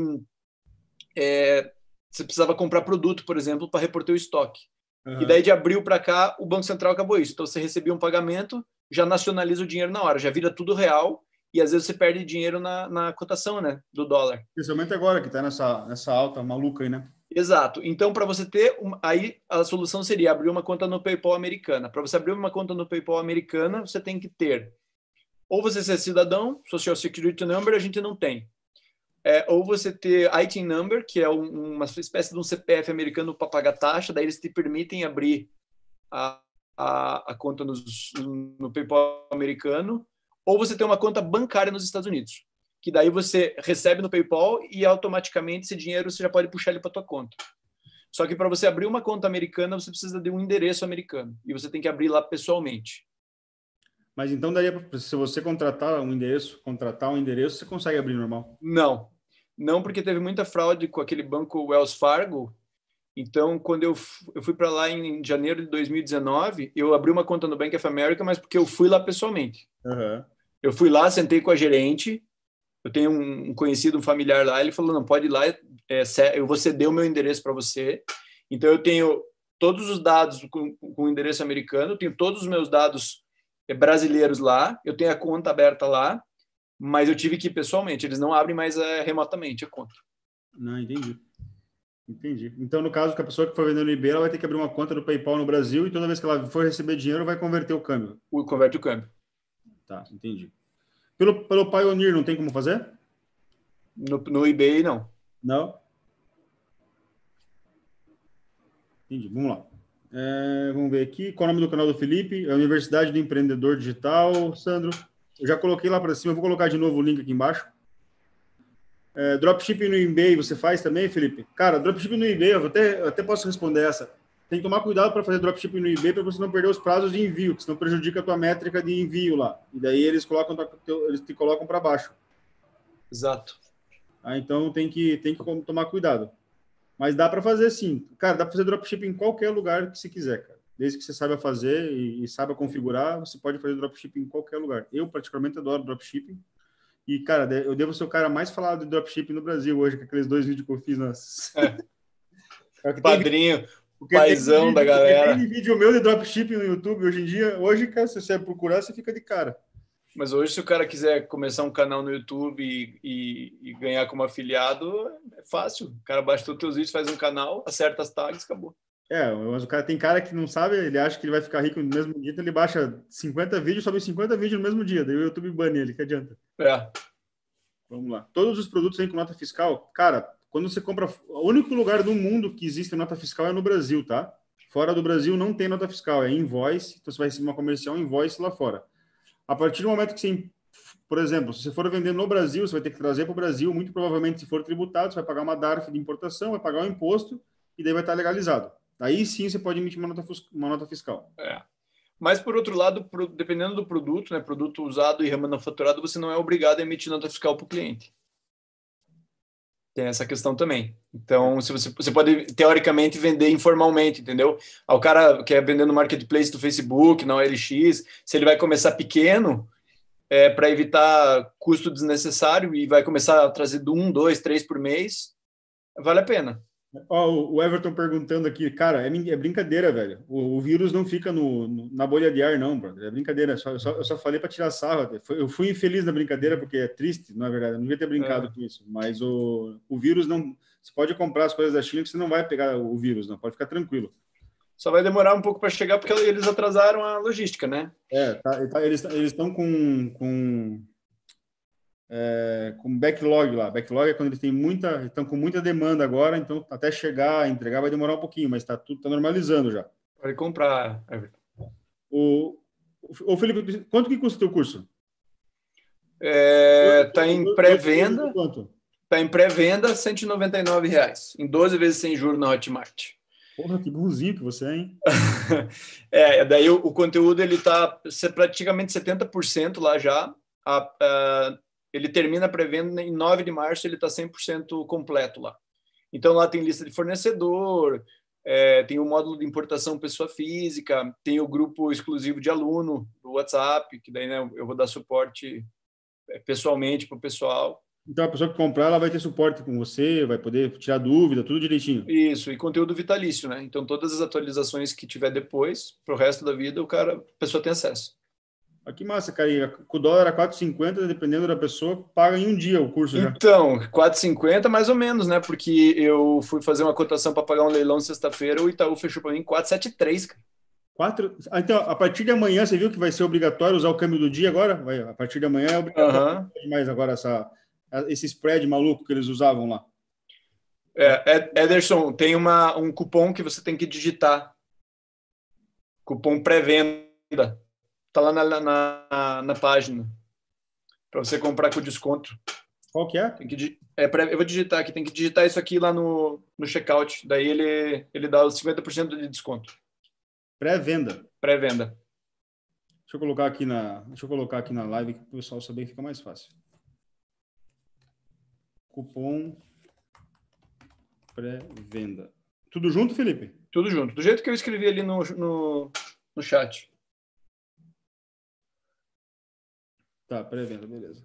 é, você precisava comprar produto, por exemplo, para repor teu estoque. Uhum. E daí, de abril para cá, o Banco Central acabou isso. Então, você recebia um pagamento, já nacionaliza o dinheiro na hora, já vira tudo real, e às vezes você perde dinheiro na, na cotação, né, do dólar. Principalmente agora, que está nessa, nessa alta maluca aí, né? Exato. Então, para você ter... Um, aí, a solução seria abrir uma conta no PayPal americana. Para você abrir uma conta no PayPal americana, você tem que ter... Ou você ser cidadão, Social Security Number, a gente não tem. É, ou você ter I T I N Number, que é um, uma espécie de um C P F americano para pagar taxa, daí eles te permitem abrir a, a, a conta nos, no PayPal americano, ou você tem uma conta bancária nos Estados Unidos, que daí você recebe no PayPal e automaticamente esse dinheiro você já pode puxar ele para tua conta. Só que para você abrir uma conta americana, você precisa de um endereço americano, e você tem que abrir lá pessoalmente. Mas então daria, se você contratar um endereço, contratar um endereço, você consegue abrir normal? Não. Não, porque teve muita fraude com aquele banco Wells Fargo. Então, quando eu, eu fui para lá em janeiro de dois mil e dezenove, eu abri uma conta no Bank of America, mas porque eu fui lá pessoalmente. Uhum. Eu fui lá, sentei com a gerente, eu tenho um conhecido, um familiar lá, ele falou, não, pode ir lá, é, eu vou ceder o meu endereço para você. Então, eu tenho todos os dados com, com o endereço americano, eu tenho todos os meus dados brasileiros lá, eu tenho a conta aberta lá, mas eu tive que ir pessoalmente, eles não abrem mais é, remotamente a conta. Não, entendi. Entendi. Então, no caso, que a pessoa que for vender no eBay, ela vai ter que abrir uma conta no PayPal no Brasil e toda vez que ela for receber dinheiro, vai converter o câmbio. O, converte o câmbio. Tá, entendi. Pelo, pelo Payoneer, não tem como fazer? No, no eBay, não. Não? Entendi. Vamos lá. É, vamos ver aqui. Qual é o nome do canal do Felipe? É a Universidade do Empreendedor Digital. Sandro, eu já coloquei lá para cima. Eu vou colocar de novo o link aqui embaixo. É, dropshipping no eBay você faz também, Felipe? Cara, dropshipping no eBay, eu até, eu até posso responder essa. Tem que tomar cuidado para fazer dropshipping no eBay para você não perder os prazos de envio, que senão prejudica a tua métrica de envio lá. E daí eles colocam, eles te colocam para baixo. Exato. Ah, então tem que, tem que tomar cuidado. Mas dá para fazer sim. Cara, dá para fazer dropshipping em qualquer lugar que você quiser, cara. Desde que você saiba fazer e, e saiba configurar, você pode fazer dropshipping em qualquer lugar. Eu, particularmente, adoro dropshipping. E, cara, eu devo ser o cara mais falado de dropshipping no Brasil hoje, com aqueles dois vídeos que eu fiz. Nas... É. Padrinho, porque paizão vídeo, da galera. Tem vídeo meu de dropshipping no YouTube hoje em dia. Hoje, cara, se você procurar, você fica de cara. Mas hoje, se o cara quiser começar um canal no YouTube e, e, e ganhar como afiliado, é fácil. O cara baixa todos os teus vídeos, faz um canal, acerta as tags, acabou. É, mas o cara tem cara que não sabe, ele acha que ele vai ficar rico no mesmo dia, então ele baixa cinquenta vídeos, sobe cinquenta vídeos no mesmo dia, daí o YouTube bane ele, que adianta. É. Vamos lá. Todos os produtos vêm com nota fiscal. Cara, quando você compra... O único lugar do mundo que existe nota fiscal é no Brasil, tá? Fora do Brasil não tem nota fiscal, é invoice, então você vai receber uma comercial invoice lá fora. A partir do momento que você... Por exemplo, se você for vender no Brasil, você vai ter que trazer para o Brasil, muito provavelmente, se for tributado, você vai pagar uma D A R F de importação, vai pagar um imposto e daí vai estar legalizado. Aí sim você pode emitir uma nota, uma nota fiscal. É. Mas, por outro lado, pro, dependendo do produto, né, produto usado e remanufaturado, você não é obrigado a emitir nota fiscal para o cliente. Tem essa questão também. Então, se você, você pode, teoricamente, vender informalmente, entendeu? O cara quer vender no marketplace do Facebook, na O L X, se ele vai começar pequeno, é, para evitar custo desnecessário e vai começar a trazer do um, dois, três por mês, vale a pena. Ó, o Everton perguntando aqui, cara, é, é brincadeira, velho. O, o vírus não fica no, no, na bolha de ar, não, brother. É brincadeira. Só, eu, só, eu só falei para tirar sarro. Eu fui infeliz na brincadeira porque é triste, na verdade. Eu não devia ter brincado é. com isso. Mas o, o vírus não... Você pode comprar as coisas da China que você não vai pegar o vírus, não. Pode ficar tranquilo. Só vai demorar um pouco para chegar porque eles atrasaram a logística, né? É, tá, tá, eles estão com... com... É, com backlog lá. Backlog é quando eles têm muita, estão com muita demanda agora, então até chegar, entregar vai demorar um pouquinho, mas está tudo tá normalizando já. Pode comprar, Everton. O, o Felipe, quanto que custa o teu curso? É, tá em pré-venda. Tá em pré-venda, cento e noventa e nove reais, em doze vezes sem juros na Hotmart. Porra, que bonzinho que você é, hein? É, daí o, o conteúdo ele tá praticamente setenta por cento lá já. A, a, ele termina a pré-venda em nove de março, ele está cem por cento completo lá. Então, lá tem lista de fornecedor, é, tem o módulo de importação pessoa física, tem o grupo exclusivo de aluno do WhatsApp, que daí, né, eu vou dar suporte pessoalmente para o pessoal. Então, a pessoa que comprar, ela vai ter suporte com você, vai poder tirar dúvida, tudo direitinho. Isso, e conteúdo vitalício, né? Então, todas as atualizações que tiver depois, para o resto da vida, o cara, a pessoa tem acesso. Ah, que massa, cara. E com o dólar a quatro e cinquenta, dependendo da pessoa, paga em um dia o curso já. Então, quatro e cinquenta mais ou menos, né? Porque eu fui fazer uma cotação para pagar um leilão sexta-feira, o Itaú fechou para mim quatro e setenta e três, cara. Quatro... Ah, então, a partir de amanhã, você viu que vai ser obrigatório usar o câmbio do dia agora? Vai, a partir de amanhã é obrigatório. Uhum. Mais agora essa, esse spread maluco que eles usavam lá. É, Ederson, tem uma, um cupom que você tem que digitar. Cupom pré-venda. Está lá na, na, na página. Para você comprar com desconto. Qual que é? Tem que, é pré, eu vou digitar aqui. Tem que digitar isso aqui lá no, no checkout. Daí ele, ele dá os cinquenta por cento de desconto. Pré-venda. Pré-venda. Deixa eu colocar aqui na, deixa eu colocar aqui na live que o pessoal saber que fica mais fácil. Cupom pré-venda. Tudo junto, Felipe? Tudo junto. Do jeito que eu escrevi ali no, no, no chat. Tá, pré-venda, beleza.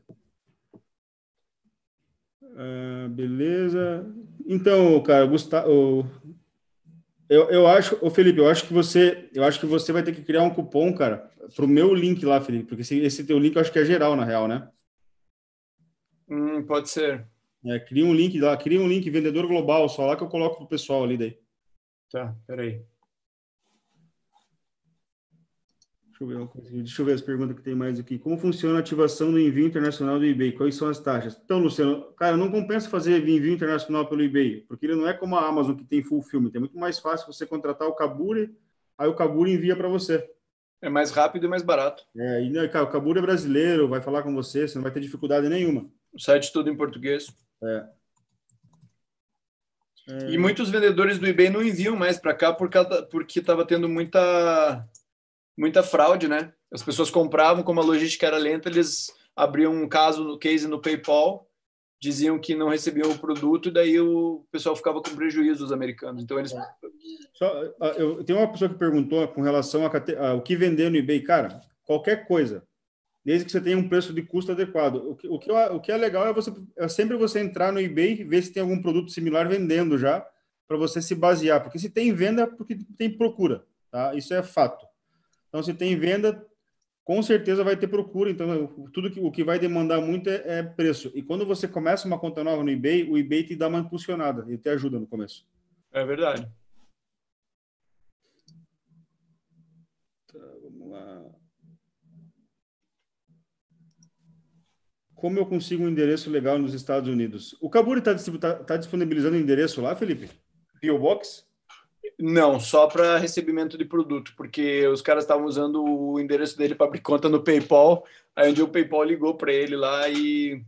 Uh, beleza. Então, cara, Gustavo, eu, eu acho, ô Felipe, eu acho que você, eu acho que você vai ter que criar um cupom, cara, pro meu link lá, Felipe, porque esse, esse teu link eu acho que é geral, na real, né? Hum, pode ser. É, cria um link lá, cria um link vendedor global, só lá que eu coloco pro pessoal ali daí. Tá, peraí. Deixa eu ver uma coisa, deixa eu ver as perguntas que tem mais aqui. Como funciona a ativação do envio internacional do eBay? Quais são as taxas? Então, Luciano, cara, não compensa fazer envio internacional pelo eBay, porque ele não é como a Amazon que tem fulfillment. É muito mais fácil você contratar o Kaburi, aí o Kaburi envia para você. É mais rápido e mais barato. É, e, cara, o Kaburi é brasileiro, vai falar com você, você não vai ter dificuldade nenhuma. O site tudo em português. É. É... E muitos vendedores do eBay não enviam mais para cá porque estava tendo muita... muita fraude, né? As pessoas compravam, como a logística era lenta, eles abriam um caso no case no PayPal, diziam que não recebiam o produto, e daí o pessoal ficava com prejuízo, os americanos. Então eles... Só, eu tenho uma pessoa que perguntou com relação ao que vender no eBay. Cara, qualquer coisa, desde que você tenha um preço de custo adequado. O que, o que, o que é legal é, você, é sempre você entrar no eBay e ver se tem algum produto similar vendendo já, para você se basear. Porque se tem venda, porque tem procura, tá? Isso é fato. Então, se tem venda, com certeza vai ter procura. Então, tudo que, o que vai demandar muito é, é preço. E quando você começa uma conta nova no eBay, o eBay te dá uma impulsionada, ele te ajuda no começo. É verdade. Tá, vamos lá. Como eu consigo um endereço legal nos Estados Unidos? O Kaburi está tá, tá disponibilizando o endereço lá, Felipe? P O Box? Não, só para recebimento de produto, porque os caras estavam usando o endereço dele para abrir conta no PayPal, aí um dia o PayPal ligou para ele lá e,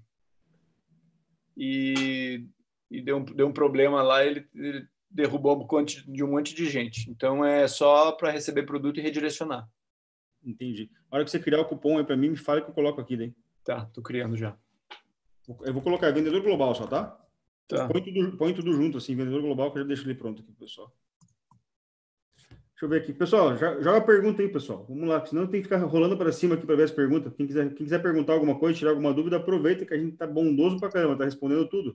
e, e deu, um, deu um problema lá, ele, ele derrubou um monte, de um monte de gente. Então, é só para receber produto e redirecionar. Entendi. Na hora que você criar o cupom aí para mim, me fala que eu coloco aqui daí. Tá, tô criando já. Eu vou colocar vendedor global só, tá? Tá. Põe tudo, põe tudo junto, assim, vendedor global, que eu já deixo ele pronto aqui, pessoal. Deixa eu ver aqui. Pessoal, joga a pergunta aí, pessoal. Vamos lá, senão tem que ficar rolando para cima aqui para ver as perguntas. Quem quiser, quem quiser perguntar alguma coisa, tirar alguma dúvida, aproveita que a gente tá bondoso pra caramba, tá respondendo tudo.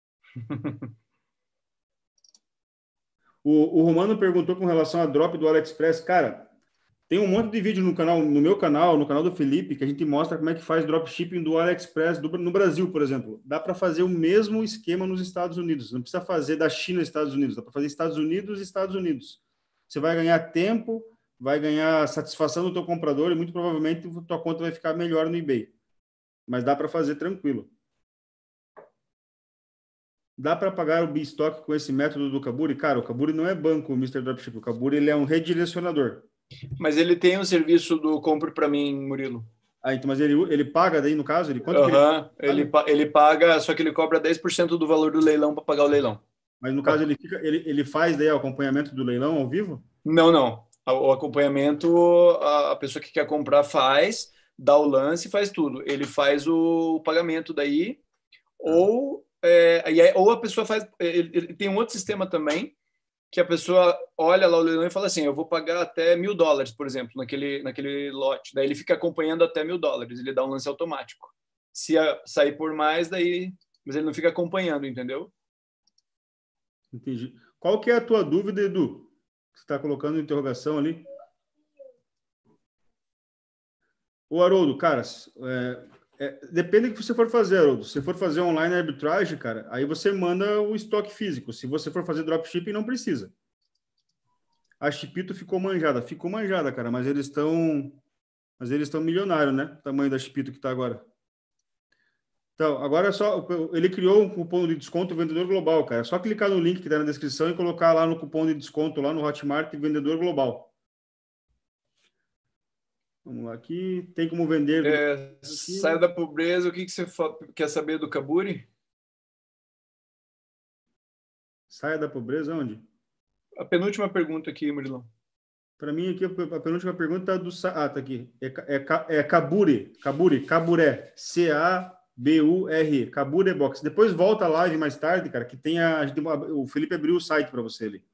o, o Romano perguntou com relação a drop do AliExpress. Cara, tem um monte de vídeo no canal, no meu canal, no canal do Felipe, que a gente mostra como é que faz dropshipping do AliExpress do, no Brasil, por exemplo. Dá para fazer o mesmo esquema nos Estados Unidos. Não precisa fazer da China aos Estados Unidos, dá para fazer Estados Unidos e Estados Unidos. Você vai ganhar tempo, vai ganhar satisfação do teu comprador e muito provavelmente a tua conta vai ficar melhor no eBay. Mas dá para fazer tranquilo. Dá para pagar o B-Stock com esse método do Kaburi? Cara, o Kaburi não é banco, o mister Dropship. O Kaburi ele é um redirecionador. Mas ele tem um serviço do compre para mim, Murilo. Ah, então, mas ele, ele paga daí, no caso? Ele, quanto uhum. que ele, ele, ele paga, só que ele cobra dez por cento do valor do leilão para pagar o leilão. Mas, no caso, ele, fica, ele, ele faz daí o acompanhamento do leilão ao vivo? Não, não. O acompanhamento, a pessoa que quer comprar faz, dá o lance e faz tudo. Ele faz o pagamento daí, ou, é, e aí, ou a pessoa faz... Ele, ele tem um outro sistema também, que a pessoa olha lá o leilão e fala assim, eu vou pagar até mil dólares, por exemplo, naquele, naquele lote. Daí ele fica acompanhando até mil dólares, ele dá um lance automático. Se a, sair por mais, daí... Mas ele não fica acompanhando, entendeu? Entendi. Qual que é a tua dúvida, Edu? Você está colocando interrogação ali? Ô, Haroldo, cara, é, é, depende do que você for fazer, Haroldo. Se for fazer online arbitragem, cara, aí você manda o estoque físico. Se você for fazer dropshipping, não precisa. A Chipito ficou manjada. Ficou manjada, cara, mas eles estão... Mas eles estão milionários, né? O tamanho da Chipito que está agora. Então, agora é só... Ele criou um cupom de desconto Vendedor Global, cara. É só clicar no link que está na descrição e colocar lá no cupom de desconto, lá no Hotmart, Vendedor Global. Vamos lá aqui. Tem como vender... É, sai da pobreza. O que, que você quer saber do Kaburi? Saia da pobreza onde? A penúltima pergunta aqui, Murilão. Para mim, aqui, a penúltima pergunta é do... Ah, tá aqui. É, é, é Kaburi. Kaburi. Kaburé. C A B U R E. Kaburi Box. Depois volta a live mais tarde, cara, que tem a... O Felipe abriu o site para você ali.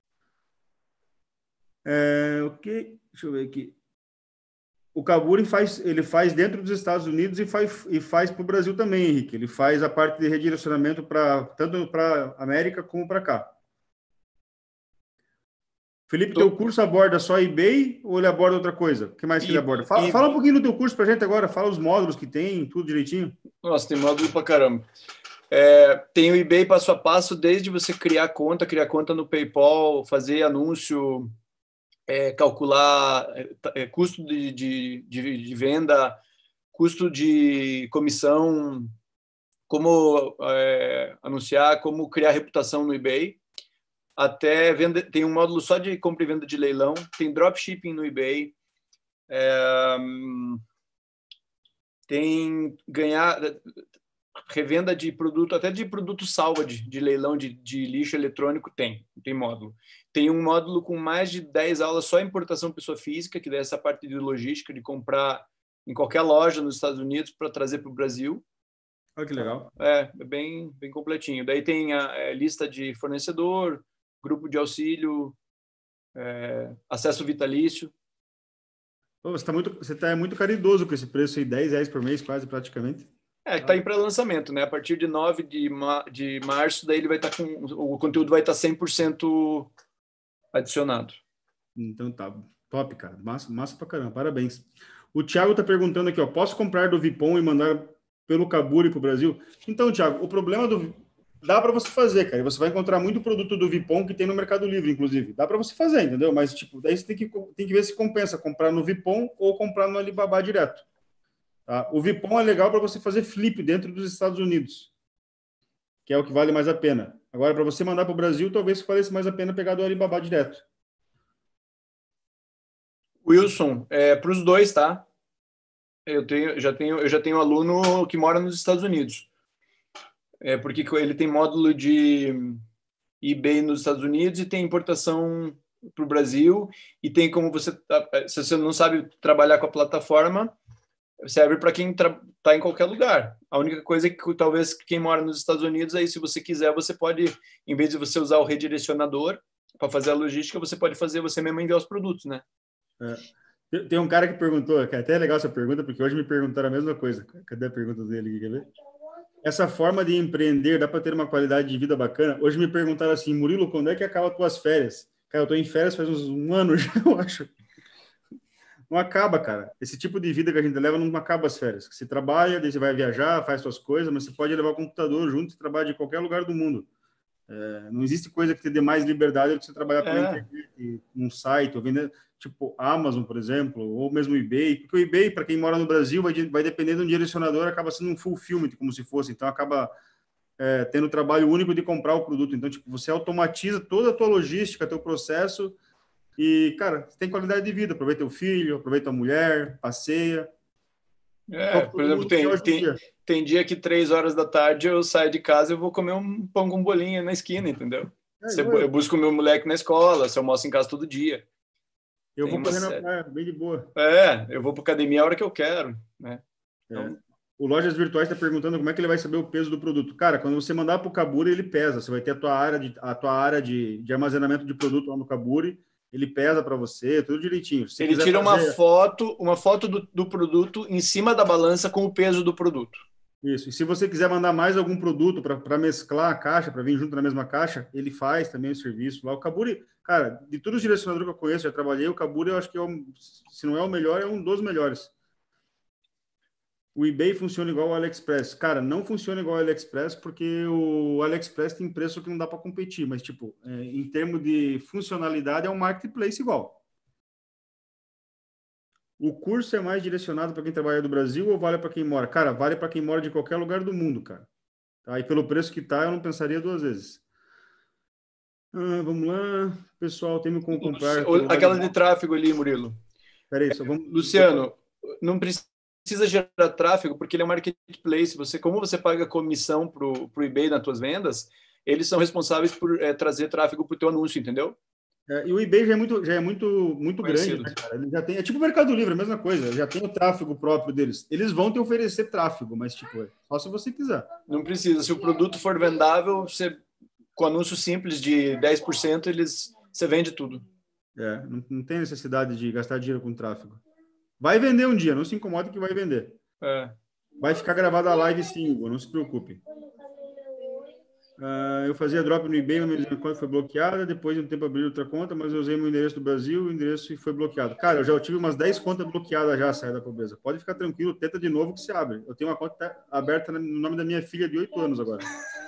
É, ok. Deixa eu ver aqui. O Kaburi faz, ele faz dentro dos Estados Unidos e faz, e faz para o Brasil também, Henrique. Ele faz a parte de redirecionamento para tanto para a América como para cá. Felipe, Tô... teu curso aborda só eBay ou ele aborda outra coisa? O que mais que ele aborda? Fala, e... fala um pouquinho do teu curso para a gente agora. Fala os módulos que tem, tudo direitinho. Nossa, tem módulo para caramba. É, tem o eBay passo a passo, desde você criar conta, criar conta no PayPal, fazer anúncio... É, calcular é, custo de, de, de, de venda, custo de comissão, como é, anunciar, como criar reputação no eBay, até venda, tem um módulo só de compra e venda de leilão, tem dropshipping no eBay, é, tem ganhar revenda de produto, até de produto salvage, de leilão de, de lixo eletrônico, tem, tem módulo. Tem um módulo com mais de dez aulas só importação pessoa física, que dá essa parte de logística, de comprar em qualquer loja nos Estados Unidos para trazer para o Brasil. Olha que legal. É, é bem, bem completinho. Daí tem a é, lista de fornecedor, grupo de auxílio, é, acesso vitalício. Pô, você está muito, você tá muito caridoso com esse preço aí, dez reais por mês, quase praticamente. É, que está em pré-lançamento, né? A partir de nove de, ma de março, daí ele vai estar tá com... O conteúdo vai estar tá cem por cento adicionado. Então tá, top, cara. Massa, massa pra caramba, parabéns. O Thiago tá perguntando aqui, ó, posso comprar do Vipom e mandar pelo Kaburi pro Brasil? Então, Thiago, o problema do... Dá para você fazer, cara. Você vai encontrar muito produto do Vipom que tem no Mercado Livre, inclusive. Dá para você fazer, entendeu? Mas, tipo, daí você tem que, tem que ver se compensa comprar no Vipom ou comprar no Alibaba direto. Tá? O Vipom é legal para você fazer flip dentro dos Estados Unidos, que é o que vale mais a pena. Agora, para você mandar para o Brasil, talvez valesse mais a pena pegar do Alibaba direto. Wilson, é, para os dois, tá? Eu, tenho, já tenho, eu já tenho aluno que mora nos Estados Unidos. É, porque ele tem módulo de eBay nos Estados Unidos e tem importação para o Brasil. E tem como você... Se você não sabe trabalhar com a plataforma, serve para quem está em qualquer lugar. A única coisa é que talvez quem mora nos Estados Unidos, aí se você quiser, você pode, em vez de você usar o redirecionador para fazer a logística, você pode fazer você mesmo enviar os produtos, né? É. Tem um cara que perguntou, que é até legal essa pergunta, porque hoje me perguntaram a mesma coisa. Cadê a pergunta dele? Quer ver? Essa forma de empreender dá para ter uma qualidade de vida bacana? Hoje me perguntaram assim, Murilo, quando é que acaba as tuas férias? Cara, eu estou em férias faz uns um ano já, eu acho. Não acaba, cara. Esse tipo de vida que a gente leva não acaba as férias. Você trabalha, daí você vai viajar, faz suas coisas, mas você pode levar o computador junto e trabalhar de qualquer lugar do mundo. É, não existe coisa que te dê mais liberdade do que você trabalhar pela é. internet, num site, ou vender, tipo Amazon, por exemplo, ou mesmo eBay. Porque o eBay, para quem mora no Brasil, vai, vai depender de um direcionador, acaba sendo um fulfillment, como se fosse. Então, acaba é, tendo o trabalho único de comprar o produto. Então, tipo, você automatiza toda a tua logística, teu processo. E, cara, você tem qualidade de vida. Aproveita o filho, aproveita a mulher, passeia. É, por exemplo, tem, tem, tem dia que três horas da tarde eu saio de casa e eu vou comer um pão com bolinha na esquina, entendeu? É, eu, eu busco o meu moleque na escola, se eu almoço em casa todo dia. Eu Tem vou correr na série. praia, bem de boa. É, eu vou para academia a hora que eu quero, né? Então... É. O Lojas Virtuais está perguntando como é que ele vai saber o peso do produto. Cara, quando você mandar para o Kaburi, ele pesa. Você vai ter a tua área de, a tua área de, de armazenamento de produto lá no Kaburi. Ele pesa para você, tudo direitinho. Se ele quiser tira fazer... uma foto, uma foto do, do produto em cima da balança com o peso do produto. Isso. E se você quiser mandar mais algum produto para mesclar a caixa, para vir junto na mesma caixa, ele faz também o serviço lá. O Kaburi, cara, de todos os direcionadores que eu conheço, já trabalhei, o Kaburi eu acho que é um, se não é o melhor, é um dos melhores. O eBay funciona igual ao AliExpress. Cara, não funciona igual ao AliExpress porque o AliExpress tem preço que não dá para competir, mas, tipo, é, em termos de funcionalidade, é um marketplace igual. O curso é mais direcionado para quem trabalha do Brasil ou vale para quem mora? Cara, vale para quem mora de qualquer lugar do mundo, cara. Tá? E pelo preço que tá, eu não pensaria duas vezes. Ah, vamos lá. Pessoal, tem como comprar... Aquela de tráfego ali, Murilo. Peraí, só vamos... Luciano, não precisa... precisa gerar tráfego, porque ele é um marketplace. Você, como você paga comissão para o eBay nas tuas vendas, eles são responsáveis por é, trazer tráfego para o teu anúncio, entendeu? É, e o eBay já é muito, já é muito, muito grande, né, cara? Ele já tem, é tipo o Mercado Livre, a mesma coisa. Já tem o tráfego próprio deles. Eles vão te oferecer tráfego, mas tipo, é só se você quiser. Não precisa. Se o produto for vendável, você, com anúncio simples de dez por cento, eles, você vende tudo. É, não, não tem necessidade de gastar dinheiro com tráfego. Vai vender um dia, não se incomode que vai vender. É. Vai ficar gravada a live sim, Hugo, não se preocupe. Uh, eu fazia drop no eBay, minha conta foi bloqueada, depois de um tempo abri outra conta, mas eu usei meu endereço do Brasil, o endereço foi bloqueado. Cara, eu já tive umas dez contas bloqueadas já, saia da pobreza. Pode ficar tranquilo, tenta de novo que se abre. Eu tenho uma conta aberta no nome da minha filha de oito anos agora.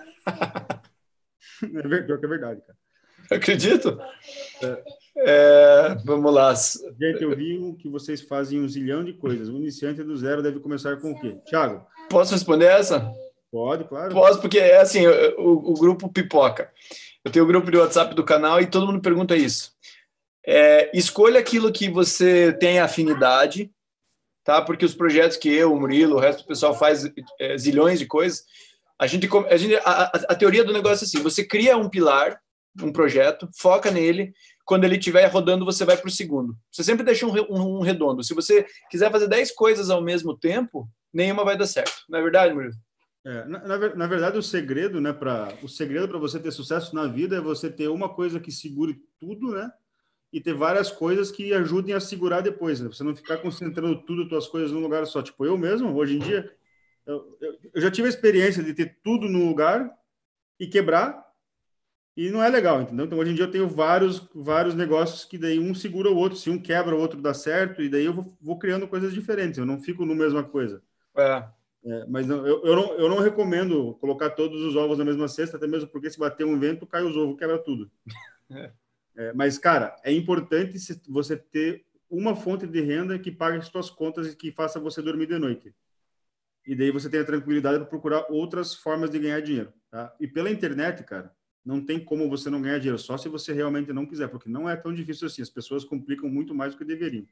É verdade, é verdade, cara. Acredito. É. É, vamos lá. Gente, eu vi que vocês fazem um zilhão de coisas. O iniciante do zero deve começar com o quê? Thiago? Posso responder essa? Pode, claro. Posso, porque é assim, o, o grupo pipoca. Eu tenho o grupo de WhatsApp do canal e todo mundo pergunta isso. É, escolha aquilo que você tem afinidade, tá? Porque os projetos que eu, o Murilo, o resto do pessoal faz é, zilhões de coisas. A gente, a, gente a, a teoria do negócio é assim: você cria um pilar, um projeto, foca nele. Quando ele estiver rodando, você vai para o segundo. Você sempre deixa um, um, um redondo. Se você quiser fazer dez coisas ao mesmo tempo, nenhuma vai dar certo. Não é verdade, Murilo? É, na, na, na verdade, o segredo, né, para o segredo para você ter sucesso na vida é você ter uma coisa que segure tudo, né? E ter várias coisas que ajudem a segurar depois, né? Você não ficar concentrando tudo, tuas coisas num lugar só. Tipo, eu mesmo, hoje em dia, eu, eu, eu já tive a experiência de ter tudo num lugar e quebrar, e não é legal, entendeu? Então, hoje em dia eu tenho vários, vários negócios que daí um segura o outro. Se um quebra, o outro dá certo, e daí eu vou, vou criando coisas diferentes. Eu não fico na mesma coisa. É. É, mas não, eu, eu, não, eu não recomendo colocar todos os ovos na mesma cesta, até mesmo porque se bater um vento, cai os ovos, quebra tudo. É. É, mas, cara, é importante você ter uma fonte de renda que pague as suas contas e que faça você dormir de noite. E daí você tem a tranquilidade para procurar outras formas de ganhar dinheiro. Tá? E pela internet, cara, não tem como você não ganhar dinheiro, só se você realmente não quiser, porque não é tão difícil assim. As pessoas complicam muito mais do que deveriam.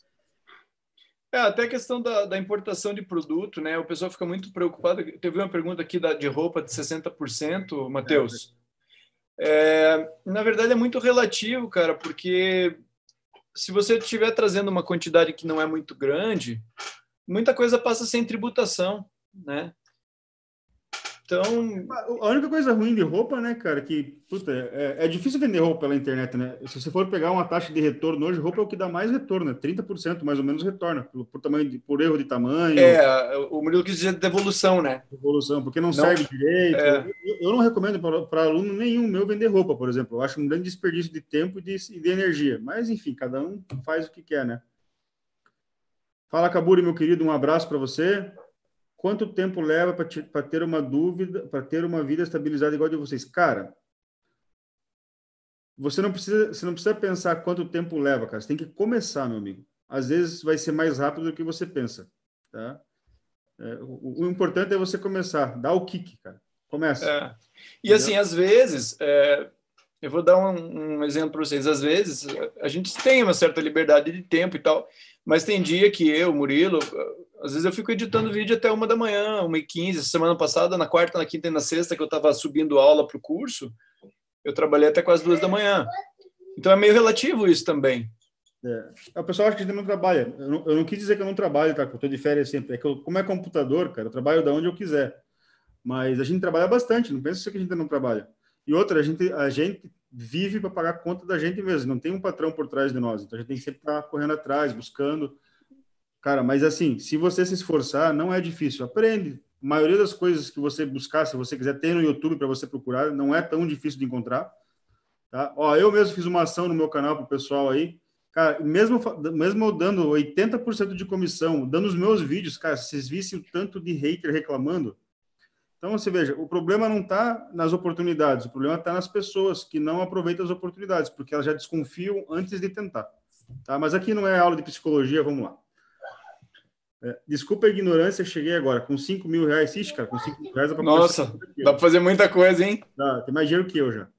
É, até a questão da, da importação de produto, né? O pessoal fica muito preocupado. Teve uma pergunta aqui da, de roupa de sessenta por cento, Matheus. É, na verdade, é muito relativo, cara, porque se você estiver trazendo uma quantidade que não é muito grande, muita coisa passa sem tributação, né? Então... A única coisa ruim de roupa, né, cara, que, puta, é, é difícil vender roupa pela internet, né? Se você for pegar uma taxa de retorno hoje, roupa é o que dá mais retorno, né? trinta por cento mais ou menos retorna, por, por, tamanho de, por erro de tamanho. É, o Murilo quis dizer devolução, né? Devolução, porque não, não serve direito. É. Eu, eu não recomendo para aluno nenhum meu vender roupa, por exemplo. Eu acho um grande desperdício de tempo e de, de energia. Mas, enfim, cada um faz o que quer, né? Fala, Kaburi, meu querido, um abraço para você. Quanto tempo leva para ter uma dúvida, para ter uma vida estabilizada igual a de vocês? Cara, você não precisa, você não precisa pensar quanto tempo leva, cara. Você tem que começar, meu amigo. Às vezes vai ser mais rápido do que você pensa, tá? É, o, o importante é você começar, dar o kick, cara. Começa. É. E entendeu? Assim, às vezes, é, eu vou dar um, um exemplo para vocês. Às vezes, a gente tem uma certa liberdade de tempo e tal, mas tem dia que eu, Murilo, às vezes eu fico editando vídeo até uma da manhã, uma e quinze. Semana passada, na quarta, na quinta e na sexta, que eu estava subindo aula para o curso, eu trabalhei até quase duas da manhã. Então é meio relativo isso também, É. O pessoal acha que a gente não trabalha. Eu não, eu não quis dizer que eu não trabalho, tá? Que eu estou de férias sempre. É que eu, como é computador, cara, eu trabalho da onde eu quiser. Mas a gente trabalha bastante, não pensa que a gente não trabalha. E outra, a gente, a gente vive para pagar a conta da gente mesmo, não tem um patrão por trás de nós. Então a gente tem que sempre estar correndo atrás, buscando. Cara, mas assim, se você se esforçar, não é difícil. Aprende. A maioria das coisas que você buscar, se você quiser ter no YouTube para você procurar, não é tão difícil de encontrar. Tá? Ó, eu mesmo fiz uma ação no meu canal para o pessoal aí. Cara, mesmo, mesmo eu dando oitenta por cento de comissão, dando os meus vídeos, cara, se vocês vissem o tanto de hater reclamando. Então, você veja, o problema não está nas oportunidades, o problema está nas pessoas que não aproveitam as oportunidades, porque elas já desconfiam antes de tentar. Tá? Mas aqui não é aula de psicologia, vamos lá. É, desculpa a ignorância, cheguei agora com cinco mil reais. Ixi, cara, com cinco mil reais dá para Nossa, dá para fazer muita coisa, hein? Dá, tem mais dinheiro que eu já.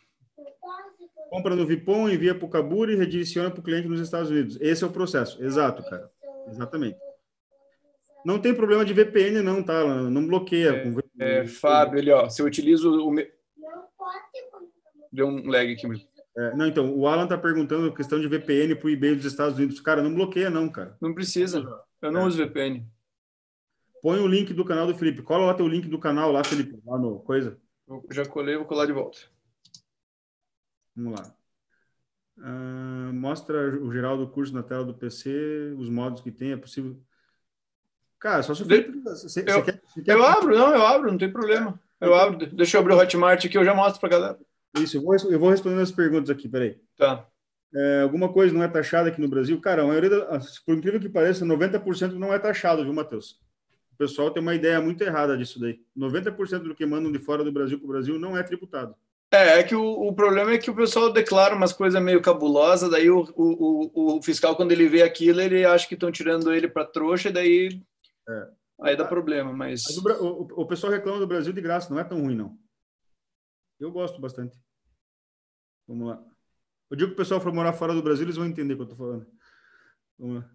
Compra no Vipom, envia para o Kaburi e redireciona para o cliente nos Estados Unidos. Esse é o processo. Exato, cara. Exatamente. Não tem problema de V P N, não, tá? Não bloqueia. É, com V P N. é, Fábio, ali, ó, se eu utilizo o... Me... Deu um lag aqui. É, não, então, o Alan tá perguntando a questão de V P N para o eBay dos Estados Unidos. Cara, não bloqueia, não, cara. Não precisa. Eu não é. uso V P N. Põe o link do canal do Felipe. Cola lá teu link do canal lá, Felipe, lá no coisa. Eu já colei, vou colar de volta. Vamos lá. Uh, mostra o geral do curso na tela do P C, os modos que tem, é possível... Cara, só se De... você, eu, quer, você quer... eu abro, não, eu abro, não tem problema. Eu abro, deixa eu abrir o Hotmart aqui, eu já mostro pra galera. Isso, eu vou, eu vou respondendo as perguntas aqui, peraí. Tá. É, alguma coisa não é taxada aqui no Brasil? Cara, a maioria, da, por incrível que pareça, noventa por cento não é taxado, viu, Matheus? O pessoal tem uma ideia muito errada disso daí. noventa por cento do que mandam de fora do Brasil para o Brasil não é tributado. É, é que o, o problema é que o pessoal declara umas coisas meio cabulosas, daí o, o, o fiscal, quando ele vê aquilo, ele acha que estão tirando ele para trouxa, e daí... É. Aí dá problema, mas... mas o, o, o pessoal reclama do Brasil de graça, não é tão ruim, não. Eu gosto bastante. Vamos lá. Eu digo que o pessoal for morar fora do Brasil, eles vão entender o que eu estou falando. Vamos lá.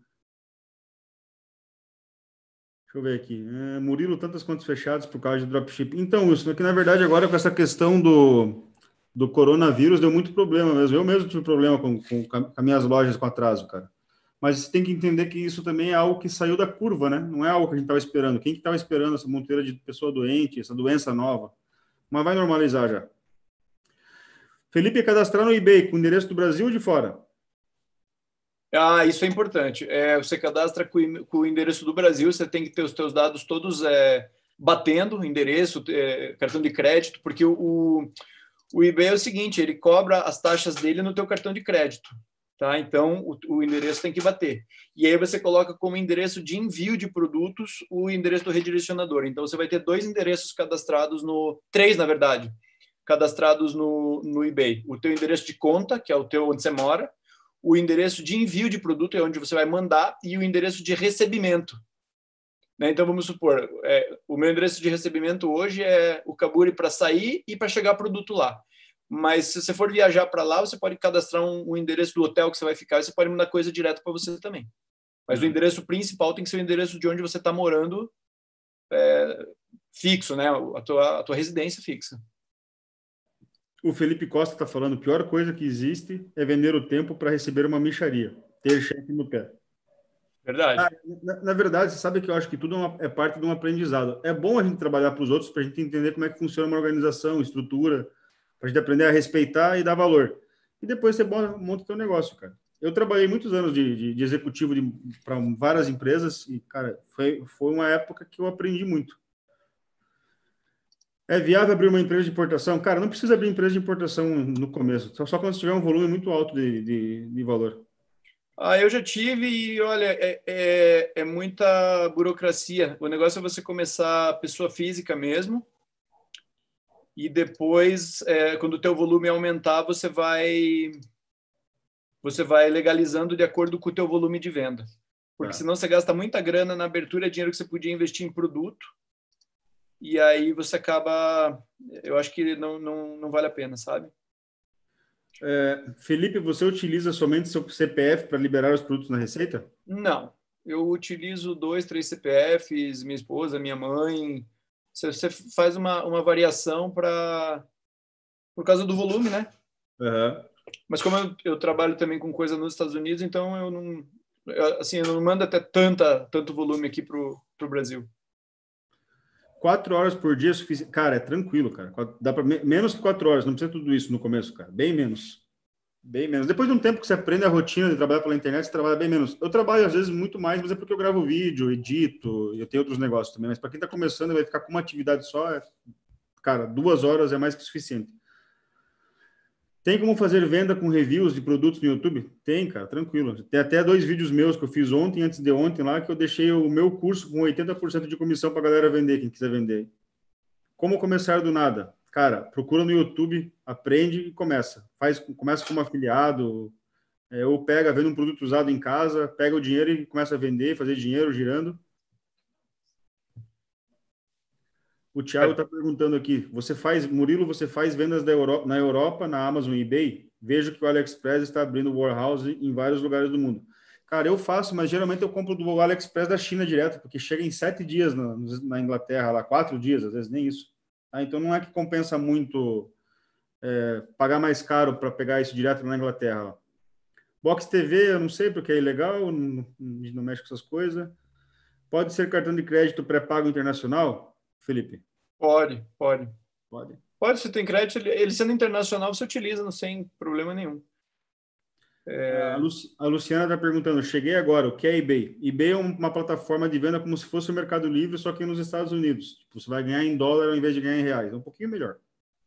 Deixa eu ver aqui. É, Murilo, tantas contas fechadas por causa de dropship. Então, isso é que, na verdade, agora com essa questão do, do coronavírus, deu muito problema mesmo. Eu mesmo tive problema com, com, com as minhas lojas com atraso, cara. Mas você tem que entender que isso também é algo que saiu da curva, né? Não é algo que a gente estava esperando. Quem que estava esperando essa monteira de pessoa doente, essa doença nova? Mas vai normalizar já. Felipe, cadastrar no eBay com o endereço do Brasil ou de fora? Ah, isso é importante. É, você cadastra com, com o endereço do Brasil, você tem que ter os seus dados todos é, batendo, endereço, é, cartão de crédito, porque o, o eBay é o seguinte, ele cobra as taxas dele no teu cartão de crédito. Tá? Então, o, o endereço tem que bater. E aí você coloca como endereço de envio de produtos o endereço do redirecionador. Então, você vai ter dois endereços cadastrados no... Três, na verdade, cadastrados no, no eBay. O teu endereço de conta, que é o teu onde você mora, o endereço de envio de produto, é onde você vai mandar, e o endereço de recebimento. Né? Então, vamos supor, é, o meu endereço de recebimento hoje é o Kaburi para sair e para chegar produto lá. Mas se você for viajar para lá, você pode cadastrar um, um endereço do hotel que você vai ficar e você pode mandar coisa direto para você também. Mas uhum. O endereço principal tem que ser o endereço de onde você está morando é, fixo, né? A tua, a tua residência fixa. O Felipe Costa está falando, a pior coisa que existe é vender o tempo para receber uma mixaria, ter cheque no pé. Verdade. Ah, na, na verdade, você sabe que eu acho que tudo é, uma, é parte de um aprendizado. É bom a gente trabalhar para os outros, para a gente entender como é que funciona uma organização, estrutura, para a gente aprender a respeitar e dar valor. E depois você monta o seu negócio, cara. Eu trabalhei muitos anos de, de, de executivo para várias empresas e, cara, foi, foi uma época que eu aprendi muito. É viável abrir uma empresa de importação? Cara, não precisa abrir empresa de importação no começo, só, só quando você tiver um volume muito alto de, de, de valor. Ah, eu já tive e, olha, é, é, é muita burocracia. O negócio é você começar pessoa física mesmo e depois, é, quando o teu volume aumentar, você vai, você vai legalizando de acordo com o teu volume de venda. Porque tá. Senão você gasta muita grana na abertura, é dinheiro que você podia investir em produto. E aí você acaba... Eu acho que não, não, não vale a pena, sabe? É, Felipe, você utiliza somente seu C P F para liberar os produtos na Receita? Não. Eu utilizo dois, três C P Fs, minha esposa, minha mãe. Você, você faz uma, uma variação para... Por causa do volume, né? Uhum. Mas como eu, eu trabalho também com coisa nos Estados Unidos, então eu não, eu, assim, eu não mando até tanta, tanto volume aqui pro, pro Brasil. Quatro horas por dia é suficiente. Cara, é tranquilo, cara. Quatro- Dá para menos que quatro horas, não precisa tudo isso no começo, cara. Bem menos. Bem menos. Depois de um tempo que você aprende a rotina de trabalhar pela internet, você trabalha bem menos. Eu trabalho, às vezes, muito mais, mas é porque eu gravo vídeo, edito, e eu tenho outros negócios também. Mas para quem está começando e vai ficar com uma atividade só, é... cara, duas horas é mais que suficiente. Tem como fazer venda com reviews de produtos no YouTube? Tem, cara, tranquilo. Tem até dois vídeos meus que eu fiz ontem, antes de ontem, lá, que eu deixei o meu curso com oitenta por cento de comissão para a galera vender, quem quiser vender. Como começar do nada? Cara, procura no YouTube, aprende e começa. Faz, começa como afiliado, é, ou pega, vende um produto usado em casa, pega o dinheiro e começa a vender, fazer dinheiro girando. O Thiago está perguntando aqui, você faz, Murilo, você faz vendas da Europa, na Europa, na Amazon e eBay? Vejo que o AliExpress está abrindo warehouse em vários lugares do mundo. Cara, eu faço, mas geralmente eu compro do AliExpress da China direto, porque chega em sete dias na, na Inglaterra, lá, quatro dias, às vezes nem isso. Ah, então não é que compensa muito é, pagar mais caro para pegar isso direto na Inglaterra. Lá. Box T V, eu não sei, porque é ilegal, não, não mexe com essas coisas. Pode ser cartão de crédito pré-pago internacional, Felipe? Pode, pode. Pode. Pode, se tem crédito, ele, ele sendo internacional, você utiliza sem problema nenhum. É... A, Luci, a Luciana está perguntando, cheguei agora, o que é eBay? eBay é uma plataforma de venda como se fosse o Mercado Livre, só que nos Estados Unidos. Tipo, você vai ganhar em dólar ao invés de ganhar em reais. É um pouquinho melhor.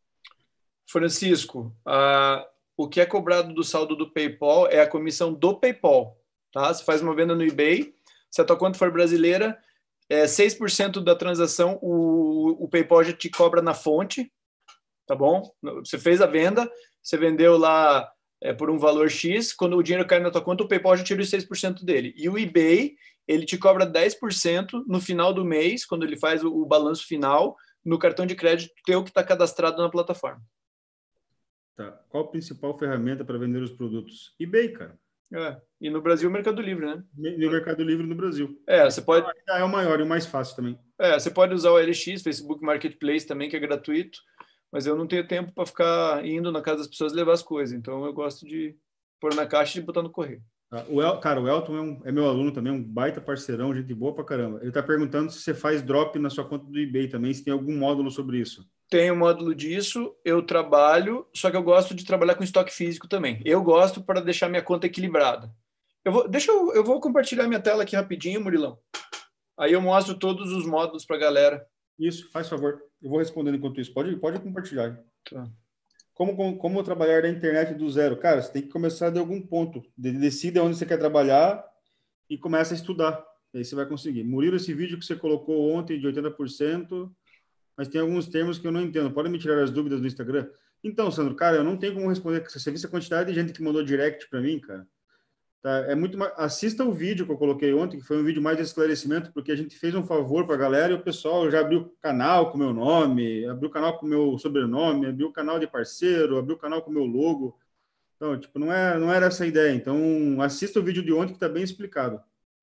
Francisco, uh, o que é cobrado do saldo do PayPal é a comissão do PayPal. Tá? Você faz uma venda no eBay, se a tua conta for brasileira, é seis por cento da transação o, o PayPal já te cobra na fonte, tá bom? Você fez a venda, você vendeu lá é, por um valor X, quando o dinheiro cai na tua conta, o PayPal já tira os seis por cento dele. E o eBay, ele te cobra dez por cento no final do mês, quando ele faz o, o balanço final, no cartão de crédito teu que está cadastrado na plataforma. Tá. Qual a principal ferramenta para vender os produtos? eBay, cara. É. E no Brasil, o Mercado Livre, né? E o Mercado Livre no Brasil. É, você pode... É o maior e o mais fácil também. É, você pode usar o L X, Facebook Marketplace também, que é gratuito, mas eu não tenho tempo para ficar indo na casa das pessoas levar as coisas, então eu gosto de pôr na caixa e botar no correio. Ah, o El, cara, o Elton é, um, é meu aluno também, um baita parceirão, gente boa pra caramba. Ele está perguntando se você faz drop na sua conta do eBay também, se tem algum módulo sobre isso. Tem um módulo disso, eu trabalho, só que eu gosto de trabalhar com estoque físico também. Eu gosto para deixar minha conta equilibrada. Eu vou, deixa eu, eu vou compartilhar minha tela aqui rapidinho, Murilão. Aí eu mostro todos os módulos para a galera. Isso, faz favor. Eu vou respondendo enquanto isso. Pode, pode compartilhar. Tá. Como, como, como trabalhar na internet do zero? Cara, você tem que começar de algum ponto. Decida onde você quer trabalhar e começa a estudar. Aí você vai conseguir. Murilo, esse vídeo que você colocou ontem de oitenta por cento, mas tem alguns termos que eu não entendo. Pode me tirar as dúvidas no Instagram? Então, Sandro, cara, eu não tenho como responder. Você viu a quantidade de gente que mandou direct para mim, cara? Tá? É muito mais... Assista o vídeo que eu coloquei ontem, que foi um vídeo mais de esclarecimento, porque a gente fez um favor para a galera e o pessoal já abriu canal com o meu nome, abriu canal com o meu sobrenome, abriu canal de parceiro, abriu canal com o meu logo. Então, tipo, não, é, não era essa a ideia. Então, assista o vídeo de ontem que está bem explicado.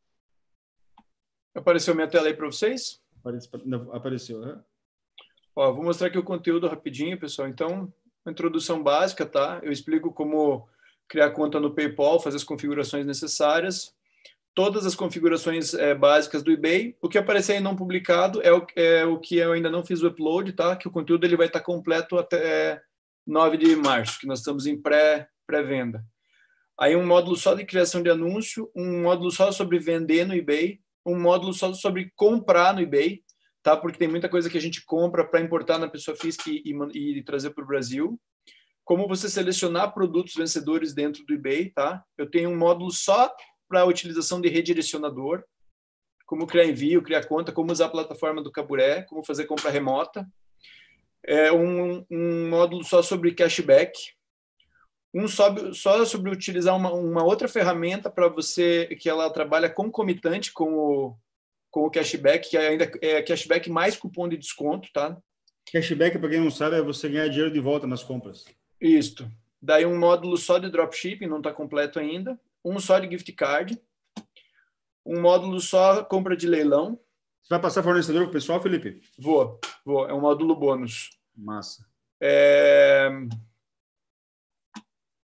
Apareceu minha tela aí para vocês? Apareceu, né? Ó, vou mostrar aqui o conteúdo rapidinho, pessoal. Então, uma introdução básica, tá? Eu explico como criar conta no PayPal, fazer as configurações necessárias, todas as configurações é, básicas do eBay. O que aparecer aí não publicado é o, é o que eu ainda não fiz o upload, tá? Que o conteúdo ele vai estar completo até nove de março, que nós estamos em pré, pré-venda. Aí um módulo só de criação de anúncio, um módulo só sobre vender no eBay, um módulo só sobre comprar no eBay, tá? Porque tem muita coisa que a gente compra para importar na pessoa física e, e, e trazer para o Brasil. Como você selecionar produtos vencedores dentro do eBay, tá? Eu tenho um módulo só para a utilização de redirecionador, como criar envio, criar conta, como usar a plataforma do Caburé, como fazer compra remota. É um, um módulo só sobre cashback, um só, só sobre utilizar uma, uma outra ferramenta para você, que ela trabalha concomitante com o, com o cashback, que ainda é cashback mais cupom de desconto, tá? Cashback, para quem não sabe, é você ganhar dinheiro de volta nas compras. Isto. Daí um módulo só de dropshipping, não está completo ainda. Um só de gift card. Um módulo só compra de leilão. Você vai passar fornecedor para o pessoal, Felipe? Vou, vou. É um módulo bônus. Massa. É...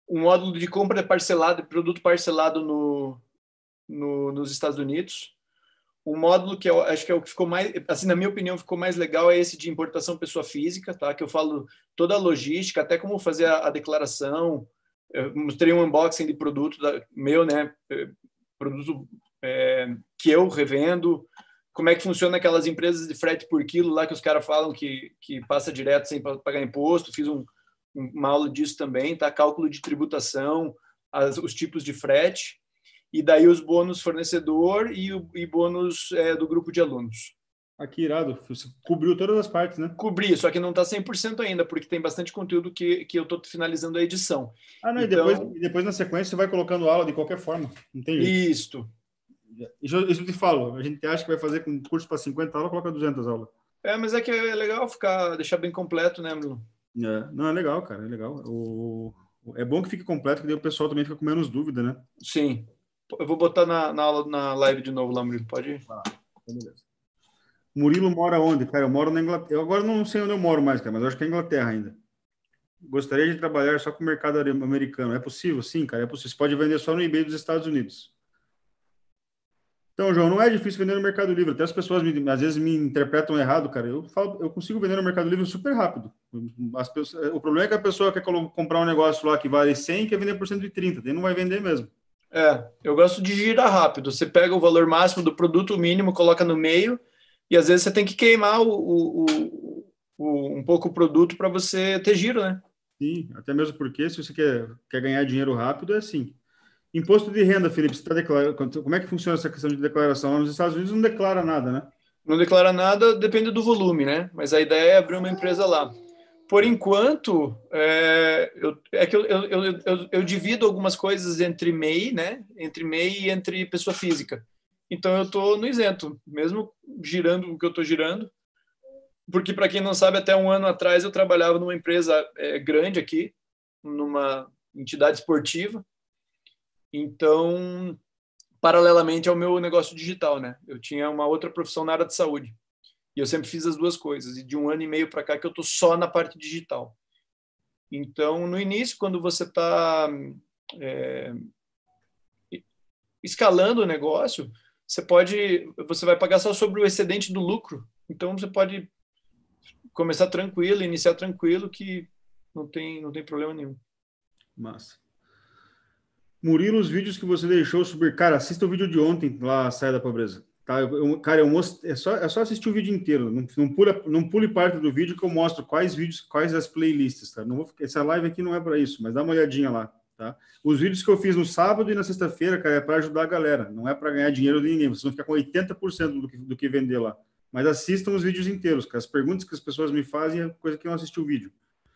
o módulo de compra parcelado, produto parcelado no, no, nos Estados Unidos. O módulo que eu acho que é o que ficou mais, assim, na minha opinião, ficou mais legal é esse de importação pessoa física, tá? Que eu falo toda a logística, até como fazer a, a declaração. Eu mostrei um unboxing de produto da, meu, né? Produto é, que eu revendo. Como é que funciona aquelas empresas de frete por quilo lá que os caras falam que, que passa direto sem pagar imposto. Fiz um, uma aula disso também, tá? Cálculo de tributação, as, os tipos de frete. E daí os bônus fornecedor e, o, e bônus é, do grupo de alunos. Aqui, irado. Você cobriu todas as partes, né? Cobri, só que não está cem por cento ainda, porque tem bastante conteúdo que, que eu estou finalizando a edição. Ah, não, então... e, depois, depois na sequência você vai colocando aula de qualquer forma. Não tem jeito. Isto. Isso, isso eu te falo. A gente acha que vai fazer com curso para cinquenta aulas, coloca duzentas aulas. É, mas é que é legal ficar, deixar bem completo, né, Bruno? É, não, é legal, cara, é legal. O, é bom que fique completo, que daí o pessoal também fica com menos dúvida, né? Sim. Eu vou botar na, na, aula, na live de novo lá, Murilo. Pode ir? Ah, beleza. Murilo mora onde? Cara, eu moro na Inglaterra. Eu agora não sei onde eu moro mais, cara, mas eu acho que é Inglaterra ainda. Gostaria de trabalhar só com o mercado americano. É possível? Sim, cara, é possível. Você pode vender só no eBay dos Estados Unidos. Então, João, não é difícil vender no Mercado Livre. Até as pessoas me, às vezes me interpretam errado, cara. Eu falo, eu consigo vender no Mercado Livre super rápido. As pessoas, o problema é que a pessoa quer comprar um negócio lá que vale cem e quer vender por cento e trinta. Daí não vai vender mesmo. É, eu gosto de girar rápido. Você pega o valor máximo do produto mínimo, coloca no meio, e às vezes você tem que queimar o, o, o, o um pouco o produto para você ter giro, né? Sim, até mesmo porque se você quer, quer ganhar dinheiro rápido, é assim. Imposto de renda, Felipe, você está declarando. Como é que funciona essa questão de declaração? Nos Estados Unidos não declara nada, né? Não declara nada, depende do volume, né? Mas a ideia é abrir uma empresa lá. Por enquanto, é, eu, é que eu, eu, eu, eu, eu divido algumas coisas entre M E I, né? Entre M E I e entre pessoa física. Então, eu estou no isento, mesmo girando o que eu estou girando. Porque, para quem não sabe, até um ano atrás eu trabalhava numa empresa é, grande aqui, numa entidade esportiva. Então, paralelamente ao meu negócio digital, né? Eu tinha uma outra profissão na área de saúde. E eu sempre fiz as duas coisas. E de um ano e meio para cá que eu estou só na parte digital. Então, no início, quando você está é, escalando o negócio, você pode, você vai pagar só sobre o excedente do lucro. Então, você pode começar tranquilo, iniciar tranquilo, que não tem, não tem problema nenhum. Massa. Murilo, os vídeos que você deixou sobre... Cara, assista o vídeo de ontem, lá, a Saia da Pobreza. Tá? Eu, eu, cara, eu mostro... é, só, é só assistir o vídeo inteiro. Não, não, pula, não pule parte do vídeo que eu mostro quais vídeos, quais as playlists. Tá? Não vou, essa live aqui não é para isso, mas dá uma olhadinha lá. Tá? Os vídeos que eu fiz no sábado e na sexta-feira, cara, é para ajudar a galera. Não é para ganhar dinheiro de ninguém. Vocês vão ficar com oitenta por cento do que, do que vender lá. Mas assistam os vídeos inteiros. Cara. As perguntas que as pessoas me fazem é coisa que eu não assisti o vídeo.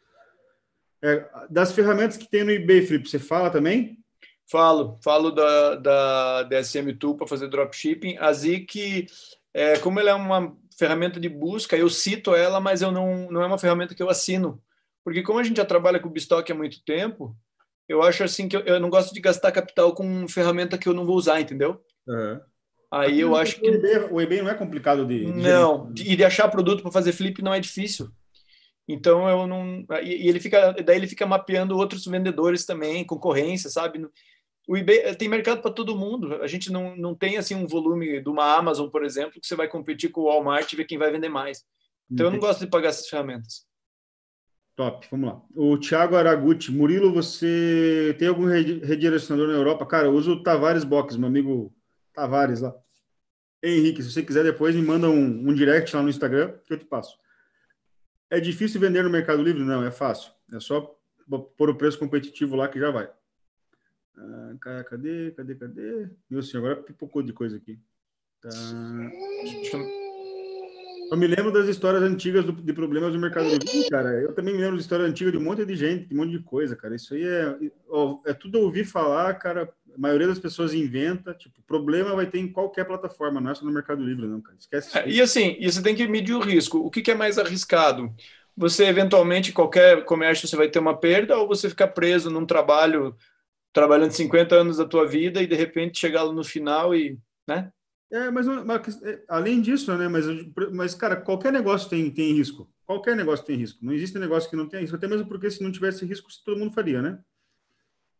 É, das ferramentas que tem no eBay, Felipe, você fala também? Falo, falo da, da D S M Tool para fazer dropshipping. A Zik, é, como ela é uma ferramenta de busca, eu cito ela, mas eu não, não é uma ferramenta que eu assino. Porque como a gente já trabalha com o Bistock há muito tempo, eu acho assim que eu, eu não gosto de gastar capital com ferramenta que eu não vou usar, entendeu? Uhum. Aí eu acho que... O eBay, o eBay não é complicado de... de não, de, e de achar produto para fazer flip não é difícil. Então eu não... E ele fica, daí ele fica mapeando outros vendedores também, concorrência, sabe? O eBay tem mercado para todo mundo. A gente não, não tem assim um volume de uma Amazon, por exemplo, que você vai competir com o Walmart e ver quem vai vender mais. Então eu não gosto de pagar essas ferramentas. Top, vamos lá. O Thiago Araguchi. Murilo, você tem algum redirecionador na Europa? Cara, eu uso o Tavares Box, meu amigo Tavares lá. Henrique, se você quiser depois, me manda um, um direct lá no Instagram que eu te passo. É difícil vender no Mercado Livre? Não, é fácil. É só pôr o preço competitivo lá que já vai. Ah, cadê, cadê, cadê? Meu senhor, agora pipocou de coisa aqui. Tá. Eu me lembro das histórias antigas do, de problemas do Mercado Livre, cara. Eu também me lembro de histórias antigas de um monte de gente, de um monte de coisa, cara. Isso aí é, é tudo ouvir falar, cara. A maioria das pessoas inventa. Tipo, problema vai ter em qualquer plataforma, não é só no Mercado Livre, não, cara. Esquece. É, e assim, e você tem que medir o risco. O que, que é mais arriscado? Você, eventualmente, qualquer comércio, você vai ter uma perda, ou você ficar preso num trabalho, trabalhando cinquenta anos da tua vida e, de repente, chegar lá no final e... né? É, mas, mas além disso, né? Mas, mas cara, qualquer negócio tem, tem risco. Qualquer negócio tem risco. Não existe negócio que não tenha risco. Até mesmo porque se não tivesse risco, todo mundo faria, né?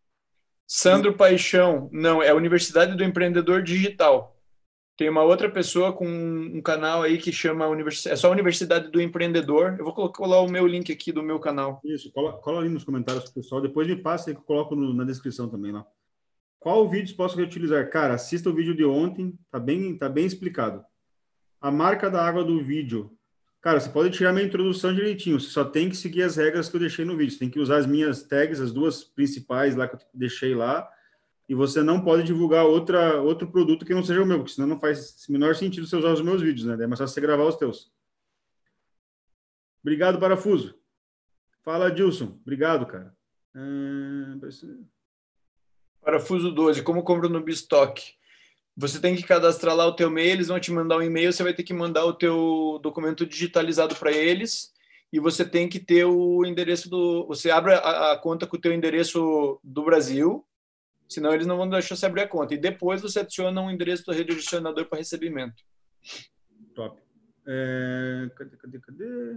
Sandro Paixão, não, é a Universidade do Empreendedor Digital. Tem uma outra pessoa com um canal aí que chama Univers... é só Universidade do Empreendedor. Eu vou colocar o meu link aqui do meu canal. Isso, cola, cola ali nos comentários pro pessoal. Depois me passa aí que eu coloco no, na descrição também lá. Qual vídeo posso reutilizar? Cara, assista o vídeo de ontem, tá bem, tá bem explicado. A marca da água do vídeo. Cara, você pode tirar minha introdução direitinho, você só tem que seguir as regras que eu deixei no vídeo. Você tem que usar as minhas tags, as duas principais lá que eu deixei lá, e você não pode divulgar outra, outro produto que não seja o meu, porque senão não faz o menor sentido você usar os meus vídeos, né? É mais fácil você gravar os teus. Obrigado, Parafuso. Fala, Dilson. Obrigado, cara. Ah, Parafuso doze, como compro no Bistock? Você tem que cadastrar lá o teu e-mail, eles vão te mandar um e-mail, você vai ter que mandar o teu documento digitalizado para eles e você tem que ter o endereço do... Você abre a, a conta com o teu endereço do Brasil, senão eles não vão deixar você abrir a conta. E depois você adiciona um endereço do redirecionador para recebimento. Top. É... Cadê, cadê, cadê?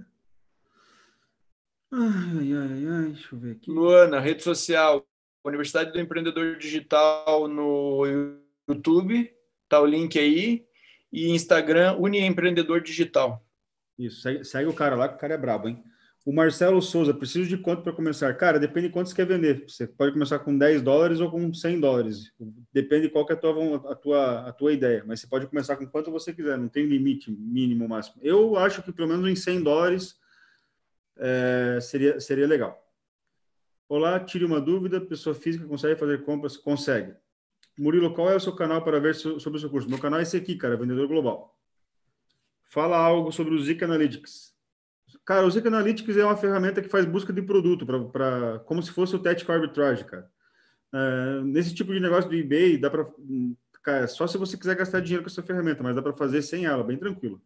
Ai, ai, ai, deixa eu ver aqui. Luana, rede social, Universidade do Empreendedor Digital no YouTube, tá o link aí, e Instagram, Uniempreendedor Digital. Isso, segue, segue o cara lá, que o cara é brabo, hein? O Marcelo Souza, preciso de quanto para começar? Cara, depende de quanto você quer vender. Você pode começar com dez dólares ou com cem dólares. Depende de qual que é a tua, a tua, a tua ideia. Mas você pode começar com quanto você quiser, não tem limite mínimo, máximo. Eu acho que pelo menos em cem dólares é, seria, seria legal. Olá, tire uma dúvida. Pessoa física consegue fazer compras? Consegue. Murilo, qual é o seu canal para ver sobre o seu curso? Meu canal é esse aqui, cara, Vendedor Global. Fala algo sobre o Zik Analytics. Cara, o Zik Analytics é uma ferramenta que faz busca de produto, pra, pra, como se fosse o Tactical Arbitrage, cara. Uh, nesse tipo de negócio do eBay, dá para... Cara, só se você quiser gastar dinheiro com essa ferramenta, mas dá para fazer sem ela, bem tranquilo.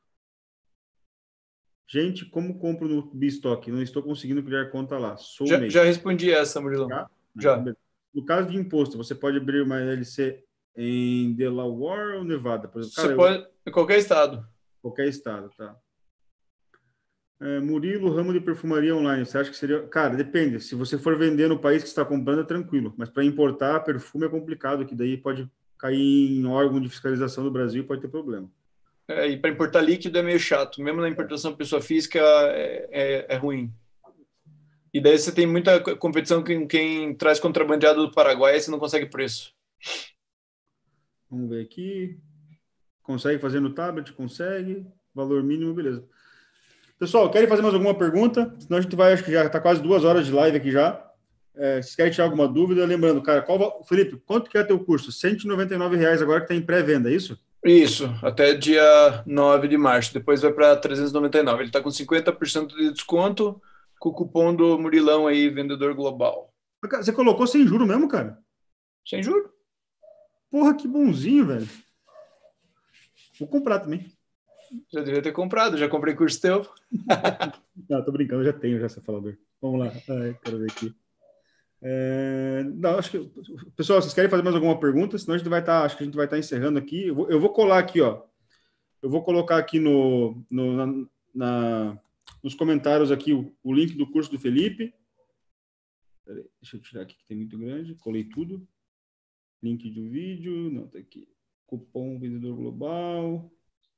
Gente, como compro no Bistock? Não estou conseguindo criar conta lá. Sou já, já respondi essa, Murilão. Já? Já. No caso de imposto, você pode abrir uma L C em Delaware ou Nevada? Por exemplo, Você cara, pode... Eu... Em qualquer estado. Qualquer estado, tá. É, Murilo, ramo de perfumaria online, você acha que seria... Cara, depende. Se você for vender no país que está comprando, é tranquilo. Mas para importar perfume é complicado, que daí pode cair em órgão de fiscalização do Brasil e pode ter problema. É, e para importar líquido é meio chato. Mesmo na importação de pessoa física é, é, é ruim. E daí você tem muita competição com quem traz contrabandeado do Paraguai e você não consegue preço. Vamos ver aqui. Consegue fazer no tablet? Consegue. Valor mínimo, beleza. Pessoal, querem fazer mais alguma pergunta? Senão a gente vai, acho que já está quase duas horas de live aqui já. É, se querem tirar alguma dúvida, lembrando, cara, qual, Felipe, quanto que é teu curso? cento e noventa e nove reais agora que está em pré-venda, é isso? Isso, até dia nove de março. Depois vai para trezentos e noventa e nove. Ele está com cinquenta por cento de desconto com o cupom do Murilão aí, Vendedor Global. Você colocou sem juro mesmo, cara? Sem juro. Porra, que bonzinho, velho. Vou comprar também. Já devia ter comprado, já comprei curso teu. Não, tô brincando, já tenho já essa falador. Vamos lá, ai, quero ver aqui. É... Não, acho que... Pessoal, vocês querem fazer mais alguma pergunta? Senão a gente vai estar, tá, acho que a gente vai estar tá encerrando aqui. Eu vou, eu vou colar aqui, ó. Eu vou colocar aqui no, no, na, na, nos comentários aqui o, o link do curso do Felipe. Peraí, deixa eu tirar aqui que tem muito grande. Colei tudo. Link do vídeo, não, tá aqui. Cupom Vendedor Global.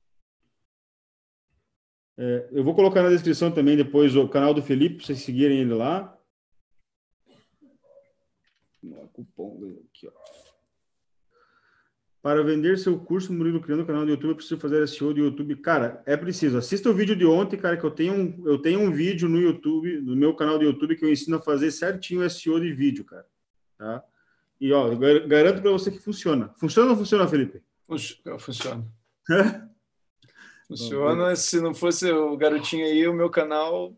É, eu vou colocar na descrição também depois o canal do Felipe, para vocês seguirem ele lá. Cupom aqui, ó. Para vender seu curso, Murilo, criando o canal do YouTube, eu preciso fazer S E O do YouTube. Cara, é preciso. Assista o vídeo de ontem, cara, que eu tenho um, eu tenho um vídeo no YouTube, no meu canal do YouTube, que eu ensino a fazer certinho S E O de vídeo, cara. Tá? E, ó, eu garanto para você que funciona. Funciona ou não funciona, Felipe? Funciona. Funciona. Se não fosse o garotinho aí, o meu canal...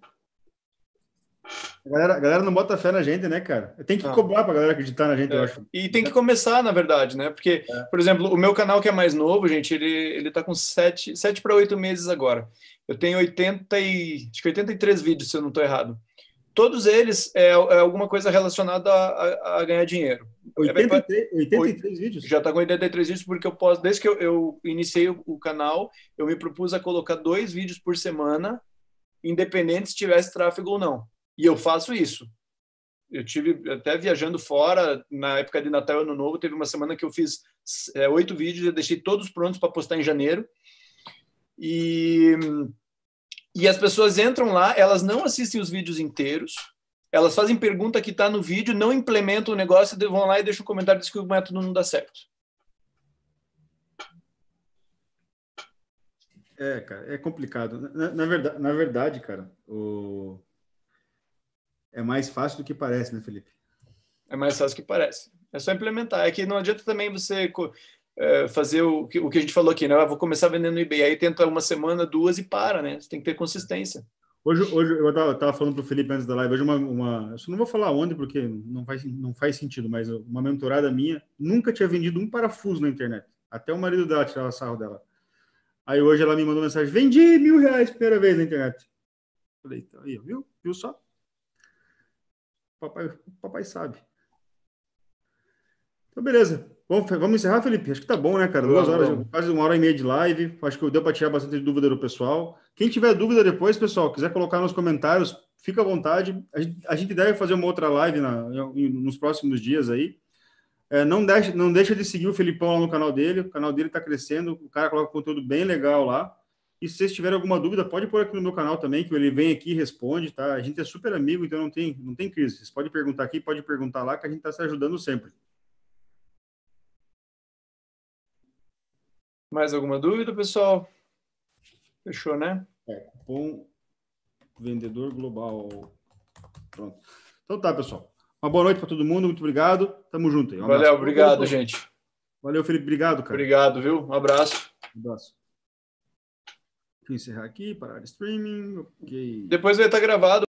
A galera, a galera não bota fé na gente, né, cara? Tem que ah. cobrar pra galera acreditar na gente, é. eu acho. E tem que começar, na verdade, né? Porque, é. por exemplo, o meu canal que é mais novo, gente, ele, ele tá com sete, sete para oito meses agora. Eu tenho oitenta e, acho que oitenta e três vídeos, se eu não estou errado. Todos eles é, é alguma coisa relacionada a, a, a ganhar dinheiro. oitenta e três, oitenta e três vídeos? Já está com oitenta e três vídeos, porque eu posso, desde que eu, eu iniciei o, o canal, eu me propus a colocar dois vídeos por semana, independente se tivesse tráfego ou não. E eu faço isso. eu tive até viajando fora, na época de Natal e Ano Novo, teve uma semana que eu fiz é, oito vídeos, eu deixei todos prontos para postar em janeiro. E, e as pessoas entram lá, elas não assistem os vídeos inteiros, elas fazem pergunta que está no vídeo, não implementam o negócio, vão lá e deixam um comentário dizendo que o método não dá certo. É, cara, é complicado. Na, na, verdade, na verdade, cara, o... é mais fácil do que parece, né, Felipe? É mais fácil do que parece. É só implementar. É que não adianta também você é, fazer o que, o que a gente falou aqui, né? Eu vou começar vendendo no eBay, aí tenta uma semana, duas e para, né? Você tem que ter consistência. Hoje, hoje eu tava, tava falando pro Felipe antes da live, hoje uma, uma... Eu só não vou falar onde, porque não faz, não faz sentido, mas uma mentorada minha nunca tinha vendido um parafuso na internet. Até o marido dela tirava sarro dela. Aí hoje ela me mandou mensagem, vendi mil reais primeira vez na internet. Falei, então, aí, viu? Viu só? Papai, papai sabe. Então, beleza. Vamos, vamos encerrar, Felipe? Acho que tá bom, né, cara? Duas horas, quase uma hora e meia de live. Acho que deu para tirar bastante dúvida do pessoal. Quem tiver dúvida depois, pessoal, quiser colocar nos comentários, fica à vontade. A gente, a gente deve fazer uma outra live na, nos próximos dias aí. É, não, deixa, não deixa de seguir o Felipão lá no canal dele. O canal dele está crescendo. O cara coloca conteúdo bem legal lá. E se vocês tiverem alguma dúvida, pode pôr aqui no meu canal também, que ele vem aqui e responde, tá? A gente é super amigo, então não tem, não tem crise. Vocês podem perguntar aqui, pode perguntar lá, que a gente está se ajudando sempre. Mais alguma dúvida, pessoal? Fechou, né? É, cupom Vendedor Global. Pronto. Então tá, pessoal. Uma boa noite para todo mundo, muito obrigado. Tamo junto aí. Um Valeu, obrigado, gente. Valeu, Felipe. Obrigado, cara. Obrigado, viu? Um abraço. Um abraço. Deixa eu encerrar aqui, parar o streaming. Ok. Depois vai estar gravado.